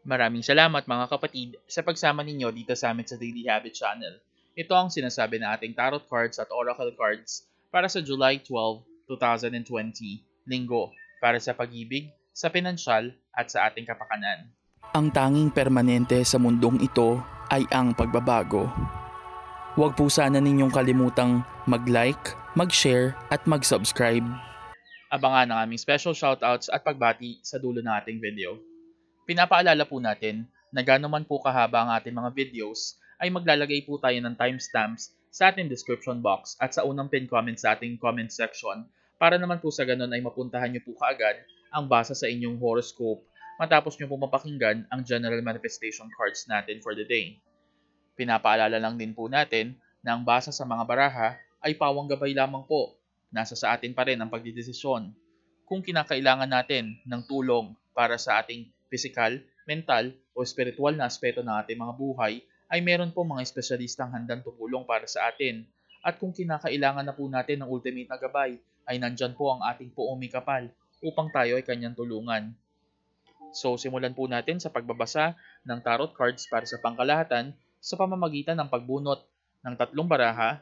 Maraming salamat mga kapatid sa pagsama ninyo dito sa amin sa Daily Habit Channel. Ito ang sinasabi na ating tarot cards at oracle cards para sa July 12, 2020, linggo, para sa pag-ibig, sa pinansyal at sa ating kapakanan. Ang tanging permanente sa mundong ito ay ang pagbabago. Huwag po sana ninyong kalimutang mag-like, mag-share at mag-subscribe. Abangan ang aming special shoutouts at pagbati sa dulo ng ating video. Pinapaalala po natin na gaano man po kahaba ang ating mga videos ay maglalagay po tayo ng timestamps sa ating description box at sa unang pin comment sa ating comment section para naman po sa ganun ay mapuntahan nyo po kaagad ang basa sa inyong horoscope matapos nyo po mapakinggan ang general manifestation cards natin for the day. Pinapaalala lang din po natin na ang basa sa mga baraha ay pawang gabay lamang po. Nasa sa atin pa rin ang pagdidesisyon. Kung kinakailangan natin ng tulong para sa ating physical, mental o spiritual na aspeto ng ating mga buhay, ay meron po mga espesyalistang handang tumulong para sa atin. At kung kinakailangan na po natin ng ultimate na gabay, ay nandyan po ang ating poong may kapal upang tayo ay kanyang tulungan. So simulan po natin sa pagbabasa ng tarot cards para sa pangkalahatan sa pamamagitan ng pagbunot ng 3 baraha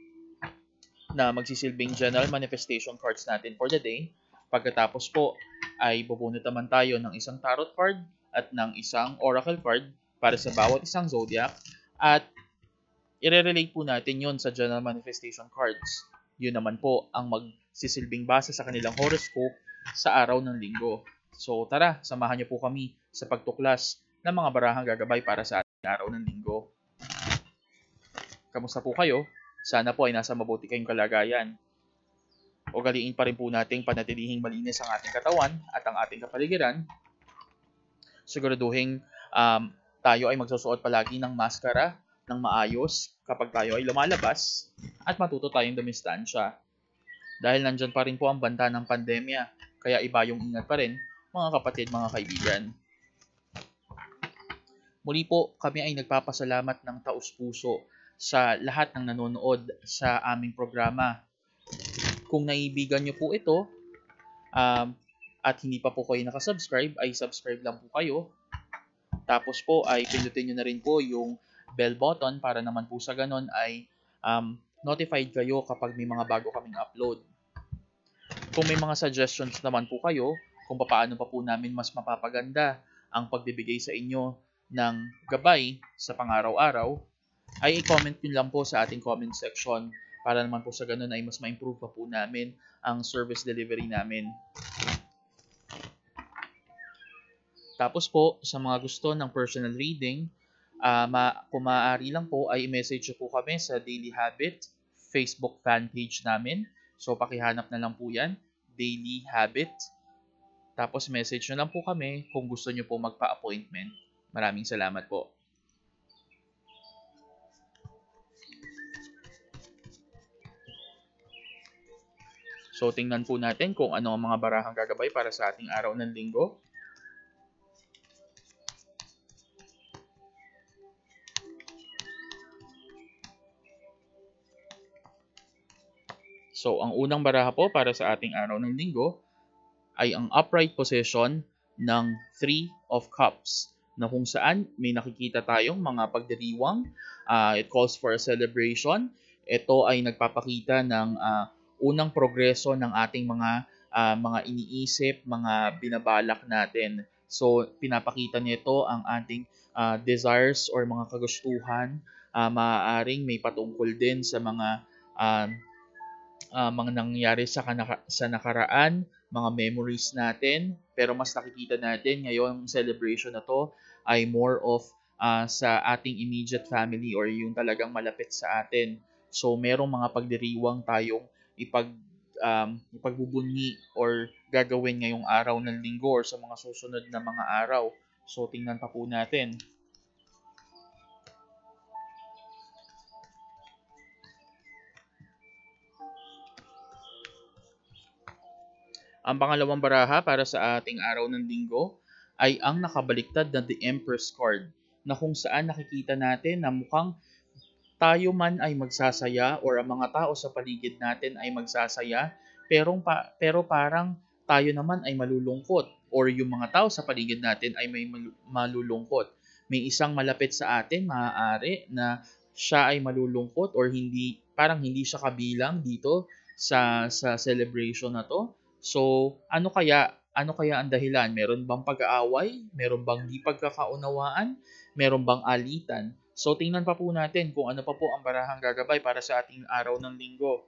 na magsisilbing general manifestation cards natin for the day. Pagkatapos po ay bubunot naman tayo ng isang tarot card at ng isang oracle card para sa bawat isang zodiac at i-relate po natin yon sa general manifestation cards. Yun naman po ang magsisilbing base sa kanilang horoscope sa araw ng linggo. So tara, samahan niyo po kami sa pagtuklas ng mga barahang gagabay para sa ating araw ng linggo. Kamusta po kayo? Sana po ay nasa mabuti kayong kalagayan. Ugaliin pa rin po nating panatilihing malinis ang ating katawan at ang ating kapaligiran. Siguraduhin tayo ay magsusuot palagi ng maskara ng maayos kapag tayo ay lumalabas at matuto tayong dumistansya. Dahil nandyan pa rin po ang banta ng pandemya, kaya iba yung ingat pa rin mga kapatid, mga kaibigan. Muli po kami ay nagpapasalamat ng taus-puso sa lahat ng nanonood sa aming programa. Kung naibigan nyo po ito at hindi pa po kayo nakasubscribe, ay subscribe lang po kayo. Tapos po ay pindutin nyo na rin po yung bell button para naman po sa ganon ay notified kayo kapag may mga bago kaming upload. Kung may mga suggestions naman po kayo kung paano pa po namin mas mapapaganda ang pagbibigay sa inyo ng gabay sa pang-araw-araw, ay i-comment nyo lang po sa ating comment section para naman po sa ganun ay mas ma-improve pa po namin ang service delivery namin. Tapos po, sa mga gusto ng personal reading, kung maaari lang po ay i-message po kami sa Daily Habit Facebook fan page namin. So pakihanap na lang po yan, Daily Habit. Tapos message nyo lang po kami kung gusto nyo po magpa-appointment. Maraming salamat po. So, tingnan po natin kung ano ang mga barahang gagabay para sa ating araw ng linggo. So, ang unang baraha po para sa ating araw ng linggo ay ang upright position ng 3 of Cups, na kung saan may nakikita tayong mga pagdiriwang. It calls for a celebration. Ito ay nagpapakita ng unang progreso ng ating mga iniisip, mga binabalak natin. So, pinapakita nito ang ating desires or mga kagustuhan. Maaaring may patungkol din sa mga nangyari sa nakaraan, mga memories natin. Pero mas nakikita natin ngayong celebration na to ay more of sa ating immediate family or yung talagang malapit sa atin. So, merong mga pagdiriwang tayong ipagbubunyi or gagawin ngayong araw ng linggo or sa mga susunod na mga araw. So, tingnan pa po natin. Ang pangalawang baraha para sa ating araw ng linggo ay ang nakabaliktad na The Empress card, na kung saan nakikita natin na mukhang tayo man ay magsasaya or ang mga tao sa paligid natin ay magsasaya, pero parang tayo naman ay malulungkot or yung mga tao sa paligid natin ay may malulungkot. May isang malapit sa atin, maaari na siya ay malulungkot or hindi, parang hindi siya kabilang dito sa celebration na to. So, ano kaya ang dahilan? Meron bang pag-aaway? Meron bang di pagkakaunawaan? Meron bang alitan? So, tingnan pa po natin kung ano pa po ang barahang gagabay para sa ating araw ng linggo.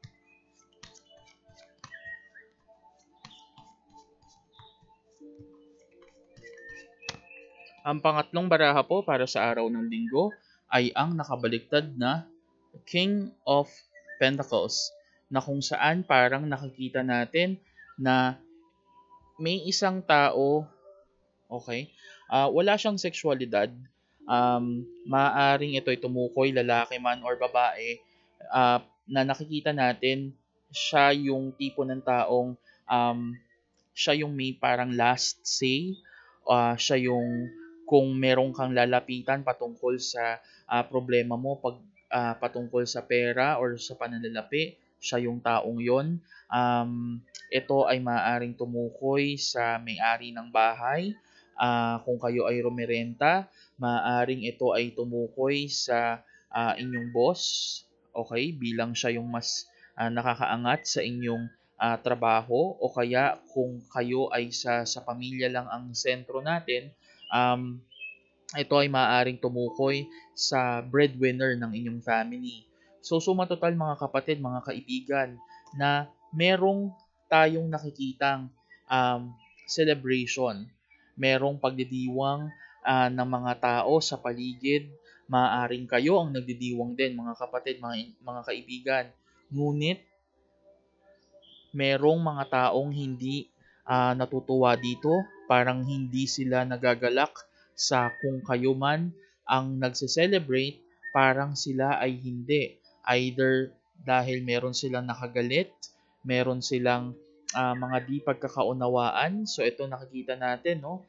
Ang pangatlong baraha po para sa araw ng linggo ay ang nakabaliktad na King of Pentacles, na kung saan parang nakikita natin na may isang tao, okay, wala siyang sexualidad. Maaaring ito ay tumukoy, lalaki man or babae, na nakikita natin siya yung tipo ng taong siya yung may parang last say, siya yung kung meron kang lalapitan patungkol sa problema mo, patungkol sa pera or sa pananalapi, siya yung taong yon. Ito ay maaaring tumukoy sa may-ari ng bahay. Kung kayo ay rumerenta, maaaring ito ay tumukoy sa inyong boss, okay, bilang siya yung mas nakakaangat sa inyong trabaho, o kaya kung kayo ay sa pamilya lang ang sentro natin, ito ay maaaring tumukoy sa breadwinner ng inyong family. So suma total mga kapatid, mga kaibigan, na merong tayong nakikitang celebration. Merong pagdidiwang ng mga tao sa paligid. Maaaring kayo ang nagdidiwang din mga kapatid, mga kaibigan. Ngunit merong mga taong hindi natutuwa dito, parang hindi sila nagagalak sa kung kayo man ang nagse-celebrate, parang sila ay hindi. Either dahil meron silang nakagalit, meron silang mga di pagkakaunawaan. So ito nakikita natin, no?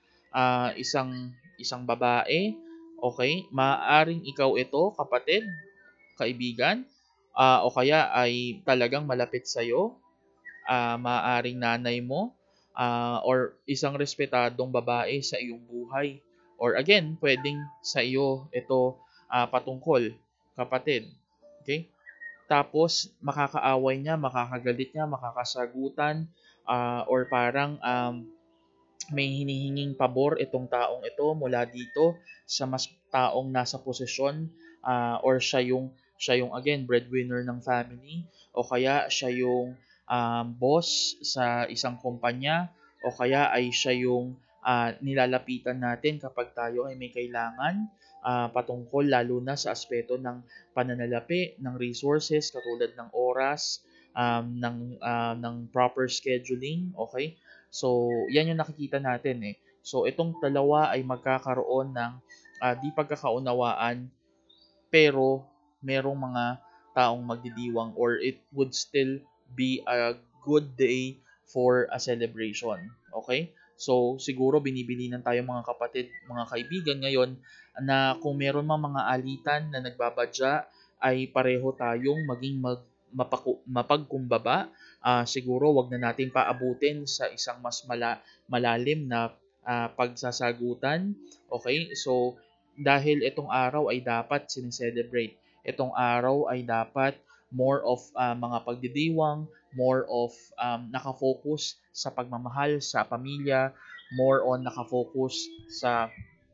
Isang babae, okay? Maaaring ikaw ito, kapatid, kaibigan, o kaya ay talagang malapit sa'yo, maaaring nanay mo, or isang respetadong babae sa iyong buhay. Or again, pwedeng sa iyo ito patungkol, kapatid. Okay? Tapos, makakaaway niya, makakagalit niya, makakasagutan, or parang may hinihinging pabor itong taong ito mula dito sa mas taong nasa posisyon, or siya yung again breadwinner ng family, o kaya siya yung boss sa isang kumpanya, o kaya ay siya yung nilalapitan natin kapag tayo ay may kailangan patungkol lalo na sa aspeto ng pananalapi ng resources katulad ng oras, ng proper scheduling, okay? So, yan yung nakikita natin eh. So, itong dalawa ay magkakaroon ng di pagkakaunawaan, pero merong mga taong magdidiwang, or it would still be a good day for a celebration. Okay? So, siguro binibilinan tayo mga kapatid, mga kaibigan ngayon, na kung meron mga alitan na nagbabadya, ay pareho tayong maging mapagkumbaba. Siguro wag na natin paabutin sa isang mas malalim na pagsasagutan. Okay? So, dahil itong araw ay dapat sineselebrate. Itong araw ay dapat more of mga pagdidiwang, more of nakafocus sa pagmamahal sa pamilya, more on nakafocus sa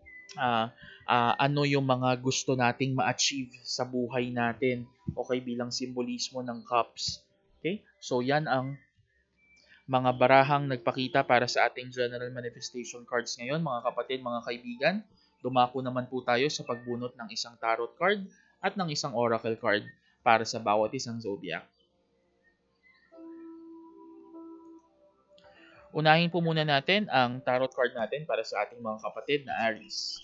ano yung mga gusto nating ma-achieve sa buhay natin. Okay, bilang simbolismo ng cups. Okay? So yan ang mga barahang nagpakita para sa ating general manifestation cards ngayon, mga kapatid, mga kaibigan. Dumako naman po tayo sa pagbunot ng isang tarot card at ng isang oracle card para sa bawat isang zodiac. Unahin po muna natin ang tarot card natin para sa ating mga kapatid na Aries.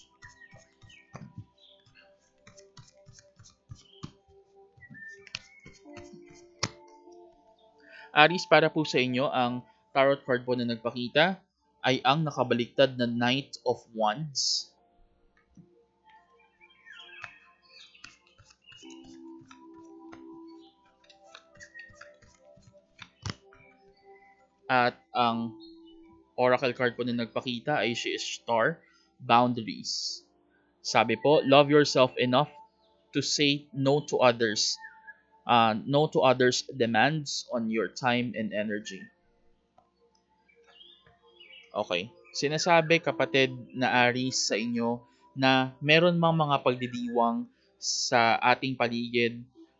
Aries, para po sa inyo, ang tarot card po na nagpakita ay ang nakabaliktad na Knight of Wands. At ang oracle card po na nagpakita ay she is star, boundaries. Sabi po, love yourself enough to say no to others. No to others' demands on your time and energy. Okay. Sinasabi, kapatid na Aries, sa inyo na meron mang mga pagdidiwang sa ating paligid.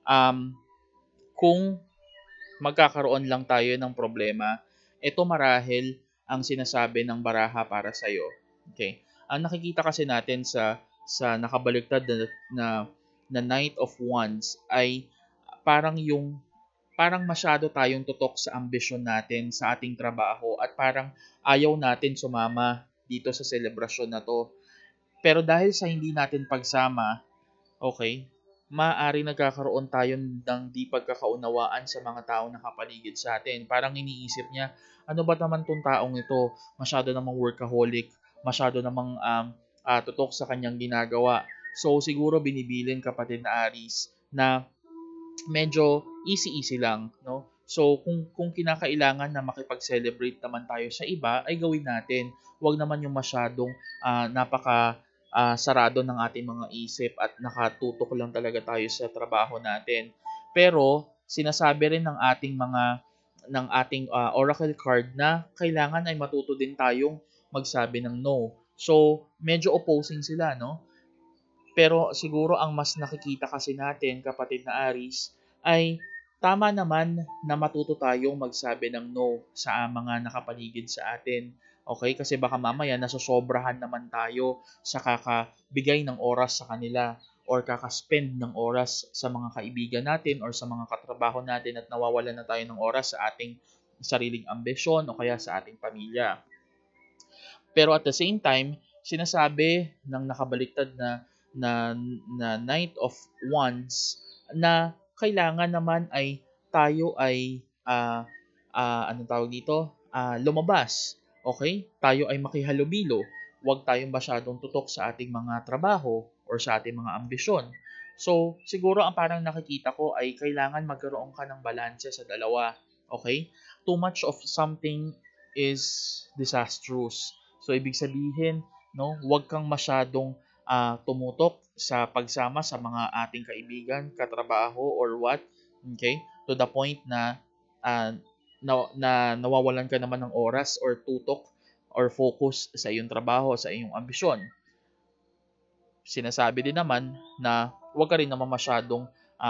Kung magkakaroon lang tayo ng problema, ito marahil ang sinasabi ng baraha para sa iyo. Okay? Ang nakikita kasi natin sa nakabaliktad na Knight of Wands ay parang masyado tayong tutok sa ambisyon natin sa ating trabaho at parang ayaw natin sumama dito sa selebrasyon na to. Pero dahil sa hindi natin pagsama, okay, maaari nagkakaroon tayo ng di pagkakaunawaan sa mga taong nakapaligid sa atin. Parang iniisip niya, ano ba naman tong taong ito? Masyado namang workaholic, masyado namang tutok sa kanyang ginagawa. So siguro binibilin, kapatid na Aries, na medyo easy-easy lang, no? So, kung kinakailangan na makipag-celebrate naman tayo sa iba, ay gawin natin. Huwag naman yung masyadong sarado ng ating mga isip at nakatutok lang talaga tayo sa trabaho natin. Pero, sinasabi rin ng ating oracle card na kailangan ay matuto din tayong magsabi ng no. So, medyo opposing sila, no? Pero siguro ang mas nakikita kasi natin, kapatid na Aries, ay tama naman na matuto tayong magsabi ng no sa mga nakapaligid sa atin. Okay? Kasi baka mamaya nasosobrahan naman tayo sa kakabigay ng oras sa kanila or kakaspend ng oras sa mga kaibigan natin or sa mga katrabaho natin at nawawalan na tayo ng oras sa ating sariling ambisyon o kaya sa ating pamilya. Pero at the same time, sinasabi ng nakabaliktad na Knight of Wands na kailangan naman ay tayo ay anong tawag dito? Lumabas. Okay? Tayo ay makihalubilo. Huwag tayong masyadong tutok sa ating mga trabaho or sa ating mga ambisyon. So, siguro ang parang nakikita ko ay kailangan magkaroon ka ng balanse sa dalawa. Okay? Too much of something is disastrous. So, ibig sabihin, no, huwag kang masyadong tumutok sa pagsama sa mga ating kaibigan, katrabaho, or what, okay? To the point na nawawalan ka naman ng oras or tutok or focus sa iyong trabaho, sa iyong ambisyon. Sinasabi din naman na huwag ka rin naman masyadong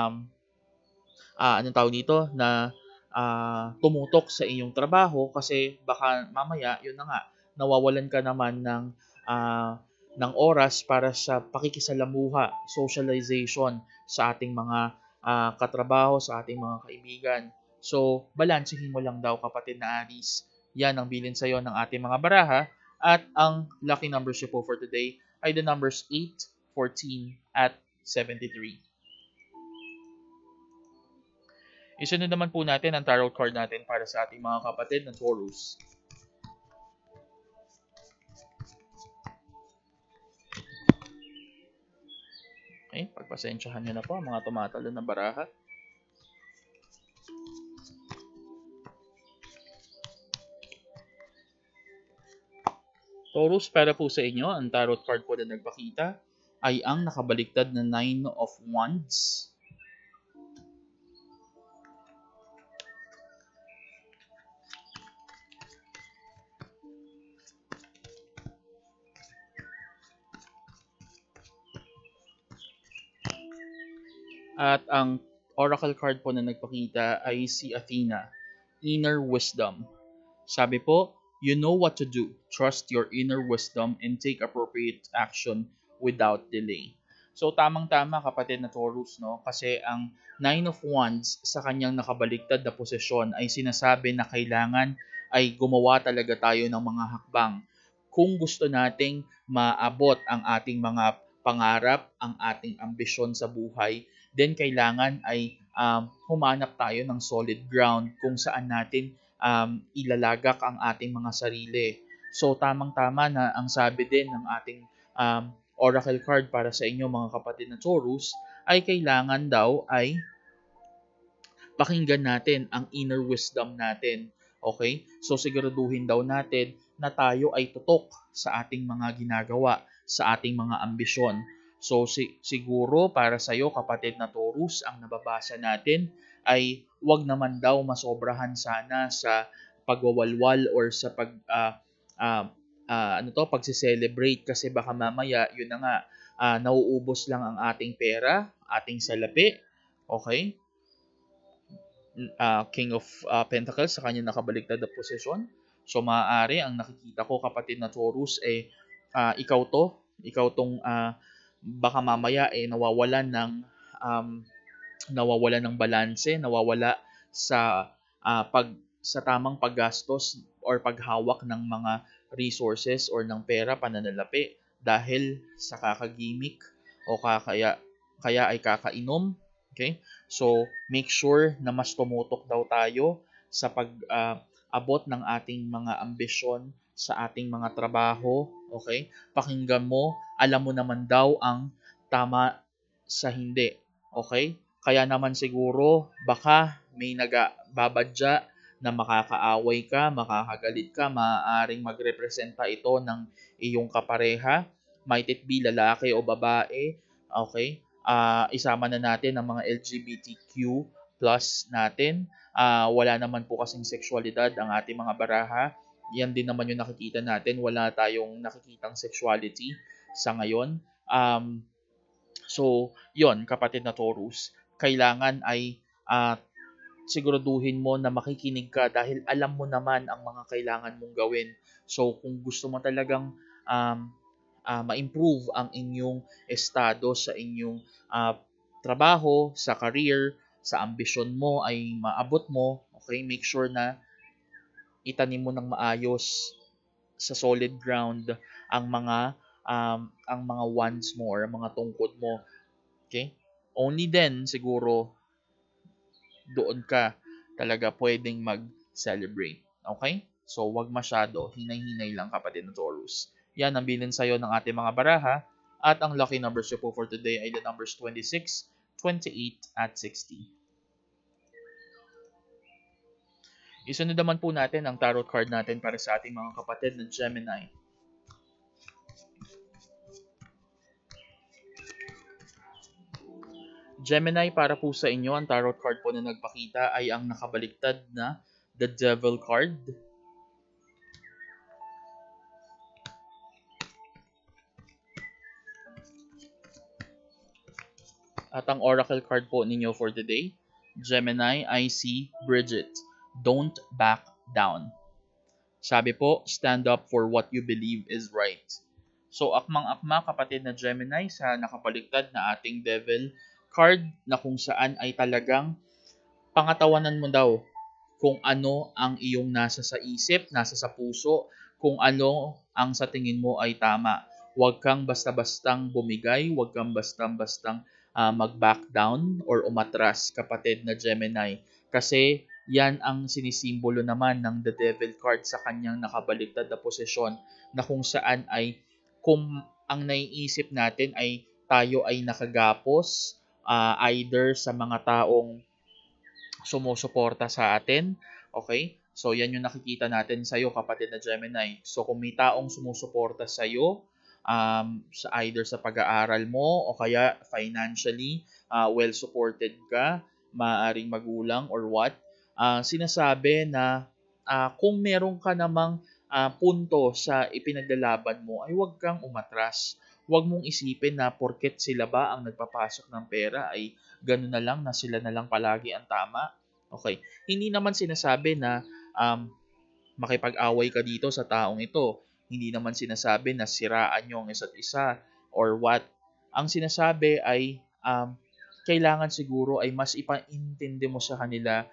anong tawag dito, na tumutok sa iyong trabaho kasi baka mamaya, yun na nga, nawawalan ka naman ng oras para sa pakikisalamuha, socialization sa ating mga katrabaho, sa ating mga kaibigan. So, balansehin mo lang daw, kapatid na Aries. Yan ang bilin sa'yo ng ating mga baraha. At ang lucky numbers po for today ay the numbers 8, 14, at 73. Isunod naman po natin ang tarot card natin para sa ating mga kapatid na Taurus. Okay, pagpasensyahan nyo na po ang mga tumatalo na baraha. Taurus, para po sa inyo, ang tarot card po na nagpakita ay ang nakabaliktad na 9 of Wands. At ang oracle card po na nagpakita ay si Athena, inner wisdom. Sabi po, you know what to do. Trust your inner wisdom and take appropriate action without delay. So tamang-tama, kapatid na Taurus, no? Kasi ang 9 of Wands sa kanyang nakabaliktad na posisyon ay sinasabi na kailangan ay gumawa talaga tayo ng mga hakbang. Kung gusto nating maabot ang ating mga pangarap, ang ating ambisyon sa buhay, then kailangan ay humanap tayo ng solid ground kung saan natin ilalagak ang ating mga sarili. So tamang-tama na ang sabi din ng ating oracle card para sa inyo, mga kapatid na Taurus, ay kailangan daw ay pakinggan natin ang inner wisdom natin. Okay? So siguraduhin daw natin na tayo ay tutok sa ating mga ginagawa, sa ating mga ambisyon. So siguro para sa iyo kapatid na Taurus, ang nababasa natin ay wag naman daw masobrahan sana sa pagwawalwal or sa pagse-celebrate kasi baka mamaya yun na nga nauubos lang ang ating pera, ating salapi. Okay? King of Pentacles sa kanyang nakabaligtad na posisyon. So maaari ang nakikita ko kapatid na Taurus ikaw tong baka mamaya nawawalan ng balanse, nawawala sa sa tamang paggastos or paghawak ng mga resources or ng pera pananalapi dahil sa kakagimik o kaya ay kakainom. Okay? So, make sure na mas tumutok daw tayo sa pag-abot ng ating mga ambisyon sa ating mga trabaho. Okay? Pakinggan mo, alam mo naman daw ang tama sa hindi. Okay? Kaya naman siguro, baka may nagbabadya na makakaaway ka, makakagalit ka, maaaring magrepresenta ito ng iyong kapareha, might it be lalaki o babae, okay? Isama na natin ang mga LGBTQ plus natin. Wala naman po kasing sexualidad ang ating mga baraha. Yan din naman yung nakikita natin. Wala tayong nakikitang sexuality sa ngayon. So, yon kapatid na Taurus, kailangan ay siguraduhin mo na makikinig ka dahil alam mo naman ang mga kailangan mong gawin. So, kung gusto mo talagang ma-improve ang inyong estado sa inyong trabaho, sa career, sa ambisyon mo ay maabot mo, okay? Make sure na itanim mo ng maayos sa solid ground ang mga wants mo or mga tungkod mo. Okay? Only then siguro doon ka talaga pwedeng mag-celebrate. Okay? So, wag masyado. Hinay-hinay lang kapatid na Taurus. Yan ang bilin sa'yo ng ating mga baraha. At ang lucky numbers po for today ay the numbers 26, 28, at 60. Isunod naman po natin ang tarot card natin para sa ating mga kapatid na Gemini. Gemini, para po sa inyo, ang tarot card po na nagpakita ay ang nakabaliktad na The Devil card. At ang oracle card po ninyo for today, Gemini, I see Bridget. Don't back down. Sabi po, stand up for what you believe is right. So, akmang-akma kapatid na Gemini sa nakabaliktad na ating Devil card na kung saan ay talagang pangatawanan mo daw kung ano ang iyong nasa sa isip, nasa sa puso, kung ano ang sa tingin mo ay tama. Huwag kang basta-bastang bumigay, huwag kang basta-bastang mag-back down or umatras kapatid na Gemini. Kasi yan ang sinisimbolo naman ng The Devil card sa kanyang nakabaliktad na posisyon na kung saan ay kung ang naiisip natin ay tayo ay nakagapos either sa mga taong sumusuporta sa atin. Okay? So, yan yung nakikita natin sa'yo, kapatid na Gemini. So, kung may taong sumusuporta sa'yo, sa either sa pag-aaral mo o kaya financially, well-supported ka, maaaring magulang or what, sinasabi na kung meron ka namang punto sa ipinaglalaban mo, ay huwag kang umatras. Huwag mong isipin na porket sila ba ang nagpapasok ng pera ay gano'n na lang na sila na lang palagi ang tama. Okay. Hindi naman sinasabi na makipag-away ka dito sa taong ito. Hindi naman sinasabi na siraan nyo ang isa't isa or what. Ang sinasabi ay kailangan siguro ay mas ipaintindi mo sa kanila.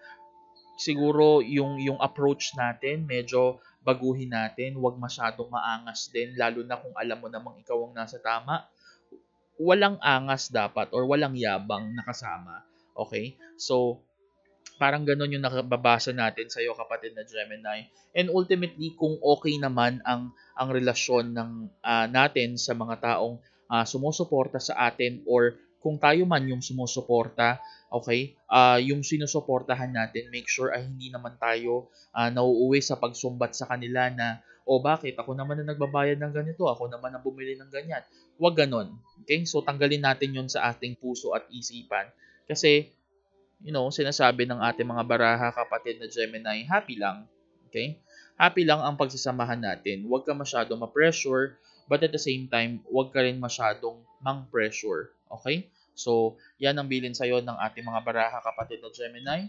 Siguro yung approach natin, medyo baguhin natin, huwag masyadong maangas din, lalo na kung alam mo namang ikaw ang nasa tama. Walang angas dapat or walang yabang nakasama. Okay? So, parang ganun yung nakababasa natin sa iyo kapatid na Gemini. And ultimately, kung okay naman ang relasyon ng natin sa mga taong sumusuporta sa atin or kung tayo man yung sumusuporta, okay, yung sinusuportahan natin, make sure ay hindi naman tayo nauuwi sa pagsumbat sa kanila na, o bakit? Ako naman na nagbabayad ng ganito, ako naman ang bumili ng ganyan. Huwag ganon. Okay? So, tanggalin natin yun sa ating puso at isipan. Kasi, sinasabi ng ating mga baraha, kapatid na Gemini, happy lang. Okay? Happy lang ang pagsasamahan natin. Huwag ka masyadong ma-pressure, but at the same time, huwag ka rin masyadong mang-pressure. Okay? So, yan ang bilin sa'yo ng ating mga baraha, kapatid na Gemini.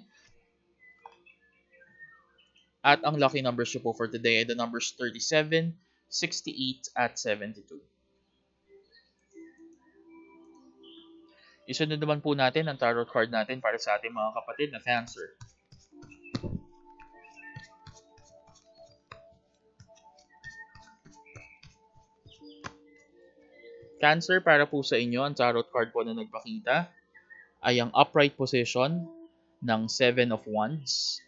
At ang lucky numbers nyo po for today ay the numbers 37, 68, at 72. Isunod naman po natin ang tarot card natin para sa ating mga kapatid na Cancer. Cancer, para po sa inyo, ang tarot card po na nagpakita ay ang upright position ng 7 of Wands.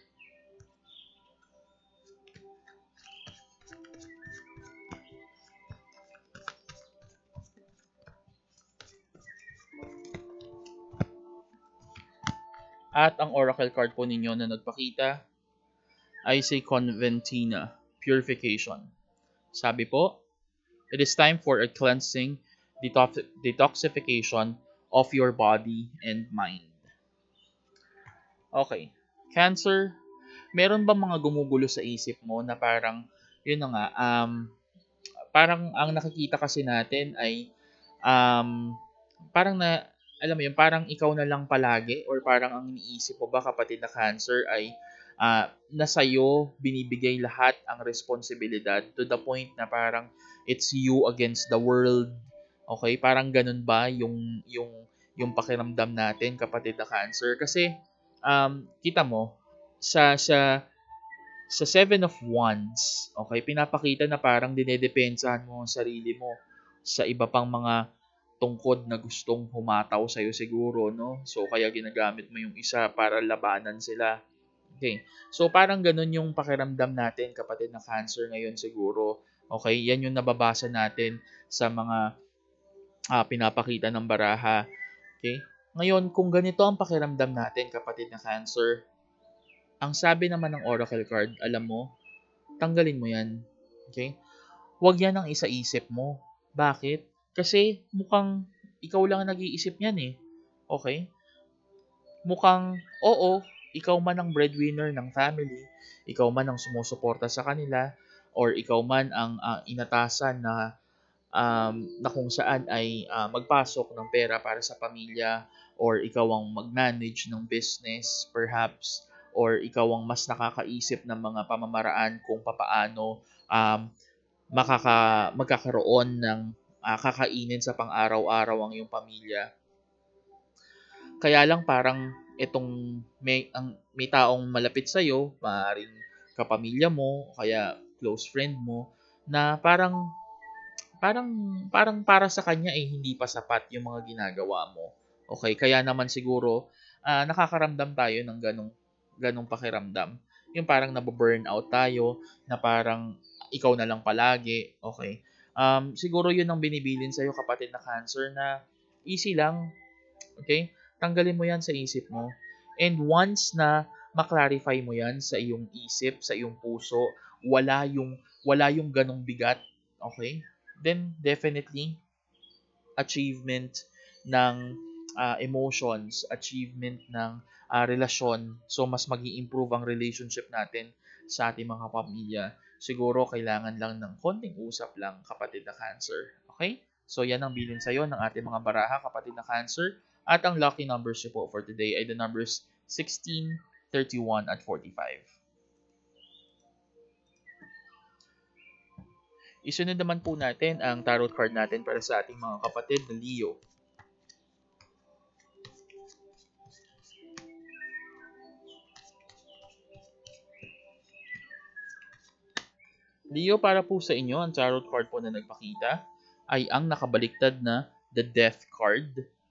At ang oracle card po ninyo na nagpakita ay si Conventina, Purification. Sabi po, it is time for a cleansing, detoxification of your body and mind. Okay. Cancer, meron ba mga gumugulo sa isip mo na parang, yun na nga, parang ang nakikita kasi natin ay parang alam mo yun, parang ikaw na lang palagi or parang ang iniisip mo ba, kapatid na Cancer, ay na sa'yo binibigay lahat ang responsibilidad to the point na parang it's you against the world. Okay? Parang ganun ba yung pakiramdam natin, kapatid na Cancer? Kasi kita mo sa Seven of Wands, okay, pinapakita na parang dinedepensahan mo ang sarili mo sa iba pang mga tungkod na gustong humataw sa'yo siguro, no? So, kaya ginagamit mo yung isa para labanan sila. Okay. So, parang ganun yung pakiramdam natin, kapatid na Cancer, ngayon siguro. Okay? Yan yung nababasa natin sa mga pinapakita ng baraha. Okay? Ngayon, kung ganito ang pakiramdam natin, kapatid na Cancer, ang sabi naman ng oracle card, alam mo, tanggalin mo yan. Okay? Huwag yan ang isa-isip mo. Bakit? Kasi mukhang ikaw lang ang nag-iisip niyan eh. Okay? Mukhang, oo, ikaw man ang breadwinner ng family, ikaw man ang sumusuporta sa kanila, or ikaw man ang inatasan na kung saan ay magpasok ng pera para sa pamilya, or ikaw ang mag-manage ng business perhaps, or ikaw ang mas nakakaisip ng mga pamamaraan kung papaano magkakaroon ng kakainin sa pang-araw-araw ang iyong pamilya. Kaya lang parang itong may taong malapit sa iyo, maaaring kapamilya mo, kaya close friend mo, na parang para sa kanya hindi pa sapat yung mga ginagawa mo. Okay, kaya naman siguro nakakaramdam tayo ng ganong pakiramdam. Yung parang nababurnout tayo, na parang ikaw na lang palagi. Okay. Siguro yun ang binibilin sa'yo, kapatid na Cancer, na easy lang. Okay? Tanggalin mo yan sa isip mo. And once na maklarify mo yan sa iyong isip, sa iyong puso, wala yung ganong bigat. Okay? Then definitely achievement ng emotions, achievement ng relasyon. So mas magi-improve ang relationship natin sa ating mga pamilya. Siguro kailangan lang ng konting usap lang, kapatid na Cancer. Okay? So yan ang bilin sa'yo ng ating mga baraha, kapatid na Cancer. At ang lucky numbers po for today ay the numbers 16, 31, at 45. Isunod naman po natin ang tarot card natin para sa ating mga kapatid na Leo. Leo, para po sa inyo, ang tarot card po na nagpakita ay ang nakabaliktad na The Death card.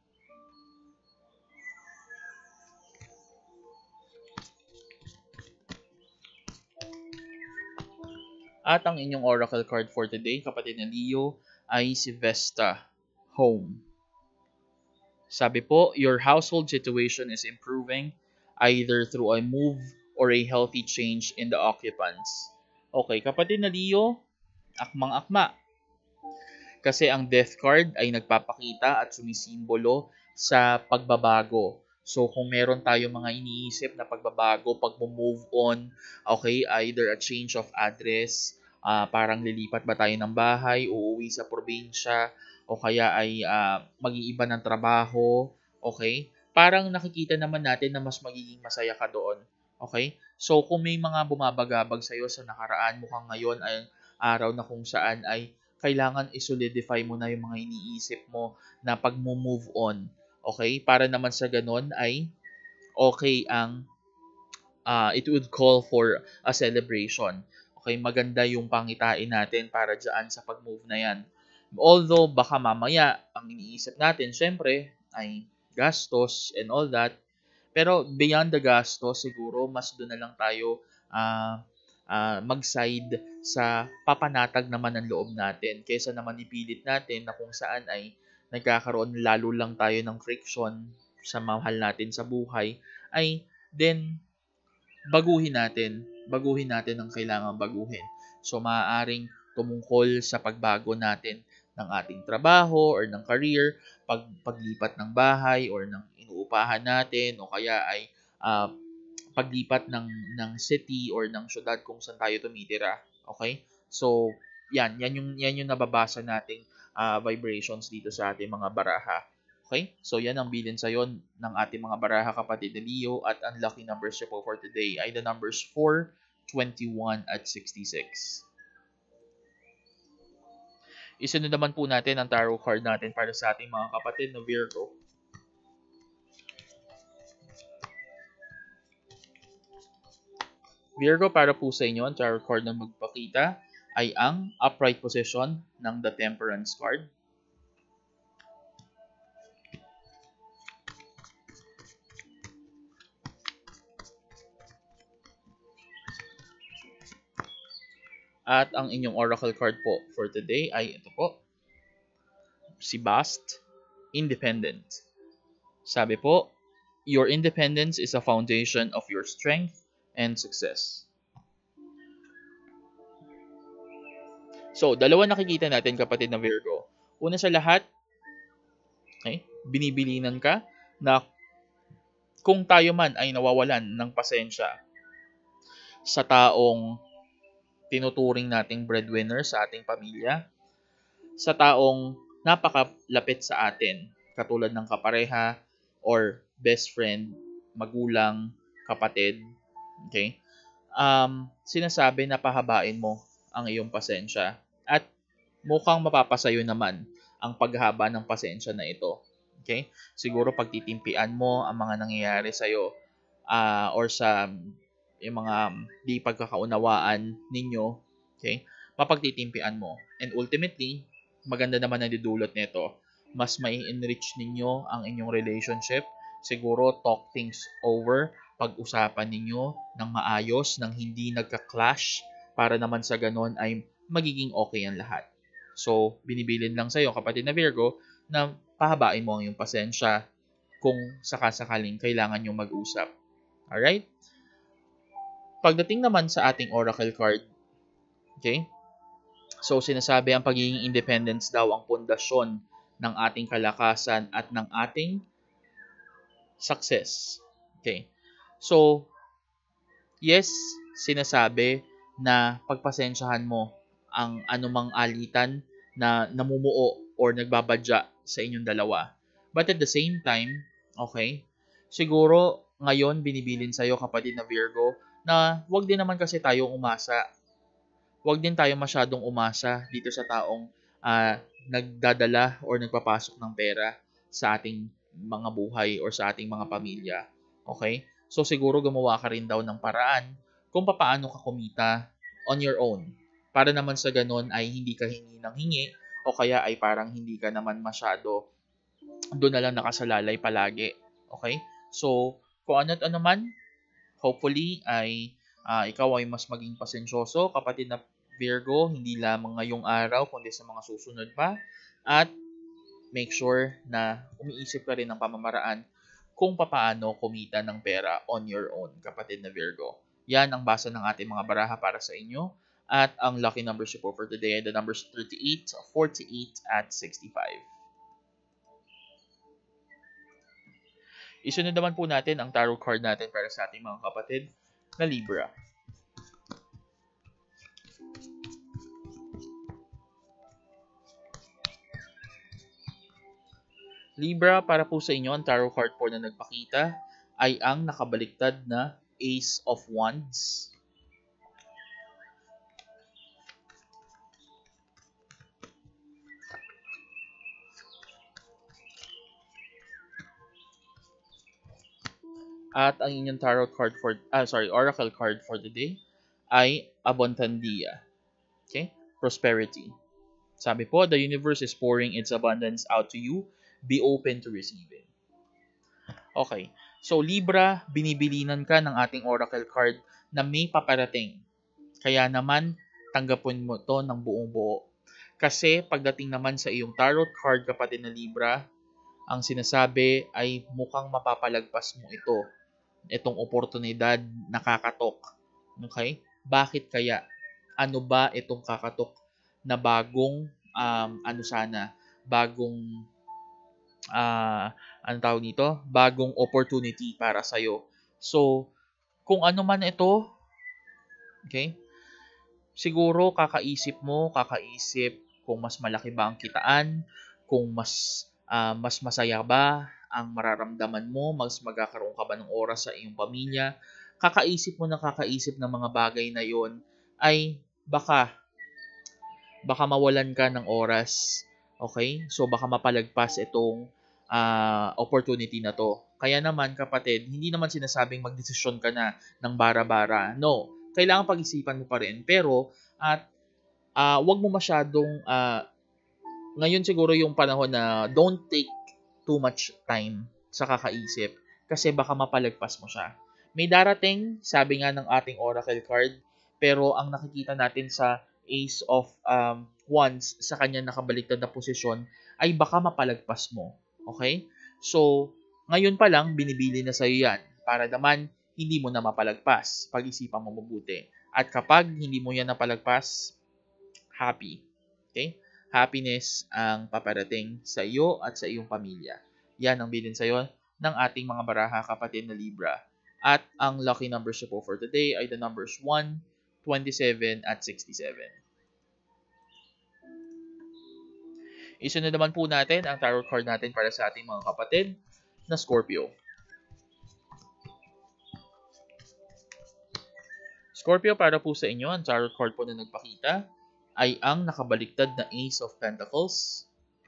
At ang inyong oracle card for today, kapatid na Leo, ay si Vesta, Home. Sabi po, your household situation is improving either through a move or a healthy change in the occupants. Okay, kapatid na Leo, akmang-akma. Kasi ang death card ay nagpapakita at sumisimbolo sa pagbabago. So kung meron tayo mga iniisip na pagbabago, pag-move on, okay, either a change of address, parang lilipat ba tayo ng bahay, uuwi sa probinsya, o kaya ay mag-iiba ng trabaho, okay? Parang nakikita naman natin na mas magiging masaya ka doon. Okay? So kung may mga bumabagabag sa'yo sa nakaraan, mukhang ngayon ay araw na kung saan ay kailangan i-solidify mo na yung mga iniisip mo na pag-move on. Okay? Para naman sa ganun ay okay ang it would call for a celebration. Okay? Maganda yung pangitain natin para dyan sa pag-move na yan. Although baka mamaya ang iniisip natin syempre ay gastos and all that. Pero beyond the gastos, siguro mas doon na lang tayo mag-side sa papanatag naman ng loob natin kaysa naman ipilit natin na kung saan ay nagkakaroon lalo lang tayo ng friction sa mahal natin sa buhay, ay then baguhin natin ang kailangan baguhin. So maaaring tumungkol sa pagbago natin ng ating trabaho or ng career, paglipat ng bahay or ng inuupahan natin, o kaya ay paglipat ng city or ng syudad kung saan tayo tumitira. Okay? So, yan yung nababasa nating vibrations dito sa ating mga baraha. Okay? So, yan ang bilin sa'yo ng ating mga baraha, kapatid na Leo, at ang lucky numbers po for today ay the numbers 4, 21, at 66. Isunod naman po natin ang tarot card natin para sa ating mga kapatid na Virgo. Virgo, para po sa inyo, ang tarot card na magpakita ay ang upright position ng the Temperance card. At ang inyong oracle card po for today ay ito po, si Bast, Independent. Sabi po, your independence is a foundation of your strength and success. So, dalawa nakikita natin, kapatid na Virgo. Una sa lahat, okay, binibilinan ka na kung tayo man ay nawawalan ng pasensya sa taong tinuturing nating breadwinner sa ating pamilya, sa taong napakalapit sa atin, katulad ng kapareha or best friend, magulang, kapatid, okay? Sinasabi na pahabain mo ang iyong pasensya at mukhang mapapasayo naman ang paghaba ng pasensya na ito. Okay? Siguro pagtitimpian mo ang mga nangyayari sa'yo or sa yung mga di pagkakaunawaan ninyo, okay? Mapagtitimpian mo. And ultimately, maganda naman ang didulot nito. Mas mai-enrich ninyo ang inyong relationship. Siguro talk things over, pag-usapan ninyo ng maayos, ng hindi nagka-clash, para naman sa ganon ay magiging okay ang lahat. So, binibilin lang sa'yo, kapatid na Virgo, na pahabain mo ang iyong pasensya kung sakasakaling kailangan nyo mag-usap. Alright? Pagdating naman sa ating oracle card, okay? So, sinasabi ang pagiging independence daw ang pundasyon ng ating kalakasan at ng ating success. Okay? So, yes, sinasabi na pagpasensyahan mo ang anumang alitan na namumuo or nagbabadya sa inyong dalawa. But at the same time, okay, siguro ngayon binibilin sa'yo, kapatid na Virgo, na wag din naman kasi tayong umasa. Wag din tayo masyadong umasa dito sa taong nagdadala or nagpapasok ng pera sa ating mga buhay or sa ating mga pamilya. Okay? So siguro gumawa ka rin daw ng paraan kung paano ka kumita on your own. Para naman sa ganun ay hindi ka hingi ng hingi o kaya ay parang hindi ka naman masyado doon na lang nakasalalay palagi. Okay? So, kung ano't ano man, hopefully ay ikaw ay mas maging pasensyoso, kapatid na Virgo, hindi lamang ngayong araw kundi sa mga susunod pa. At make sure na umiisip ka rin ng pamamaraan kung paano kumita ng pera on your own, kapatid na Virgo. Yan ang basa ng ating mga baraha para sa inyo. At ang lucky numbers po for today ay the numbers 38, 48, at 65. Isunod naman po natin ang tarot card natin para sa ating mga kapatid na Libra. Libra, para po sa inyo, ang tarot card po na nagpakita ay ang nakabaliktad na Ace of Wands. At ang inyong oracle card for the day ay Abundandia. Okay? Prosperity. Sabi po, the universe is pouring its abundance out to you. Be open to receiving. Okay. So, Libra, binibilinan ka ng ating oracle card na may paparating. Kaya naman, tanggapin mo to ng buong buo. Kasi pagdating naman sa iyong tarot card, kapatid na Libra, ang sinasabi ay mukhang mapapalagpas mo ito. Itong oportunidad na kakatok. Okay? Bakit kaya? Ano ba itong kakatok na bagong bagong opportunity para sa'yo. So, kung ano man ito, okay, siguro kakaisip kung mas malaki ba ang kitaan, kung mas masaya ba ang mararamdaman mo, mas magkakaroon ka ba ng oras sa iyong pamilya. Kakaisip ng mga bagay na yon ay baka mawalan ka ng oras. Okay? So, baka mapalagpas itong opportunity na to. Kaya naman, kapatid, hindi naman sinasabing magdesisyon ka na ng bara-bara. No. Kailangan pag-isipan mo pa rin. Pero, wag mo masyadong, ngayon siguro yung panahon na don't take too much time sa kakaisip kasi baka mapalagpas mo siya. May darating, sabi nga ng ating oracle card, pero ang nakikita natin sa Ace of Wands sa kanya nakabaliktad na posisyon ay baka mapalagpas mo. Okay? So, ngayon pa lang, binibili na sa'yo yan para naman hindi mo na mapalagpas. Pag-isipan mo mabuti. At kapag hindi mo yan napalagpas, happy. Okay? Happiness ang paparating sa iyo at sa iyong pamilya. Yan ang bilin sa iyo ng ating mga baraha, kapatid na Libra. At ang lucky numbers po for today ay the numbers 1, 27, at 67. Isunod naman po natin ang tarot card natin para sa ating mga kapatid na Scorpio. Scorpio, para po sa inyo, ang tarot card po na nagpakita ay ang nakabaliktad na Ace of Pentacles.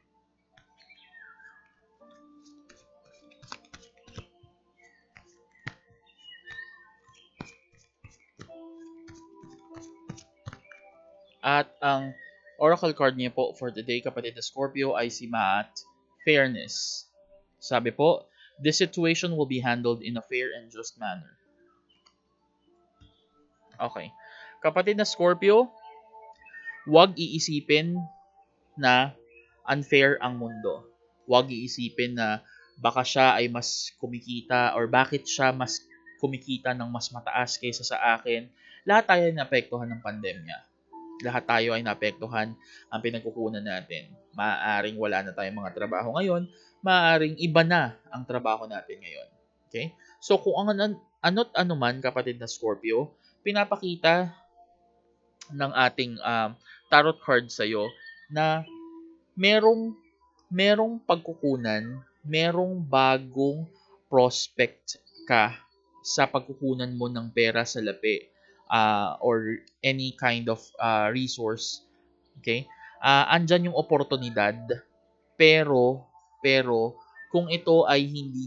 At ang oracle card niya po for today, kapatid na Scorpio, ay si Fairness. Sabi po, this situation will be handled in a fair and just manner. Okay. Kapatid na Scorpio, huwag iisipin na unfair ang mundo. Huwag iisipin na baka siya ay mas kumikita or bakit siya mas kumikita ng mas mataas kaysa sa akin. Lahat tayo ay naapektuhan ng pandemya. Lahat tayo ay naapektuhan ang pinagkukunan natin. Maaaring wala na tayong mga trabaho ngayon, maaaring iba na ang trabaho natin ngayon. Okay? So kung ano't ano man, kapatid na Scorpio, pinapakita ng ating tarot card sa'yo na merong pagkukunan, merong bagong prospect ka sa pagkukunan mo ng pera sa lapi. Or any kind of resource. Okay? Andyan yung oportunidad, pero kung ito ay hindi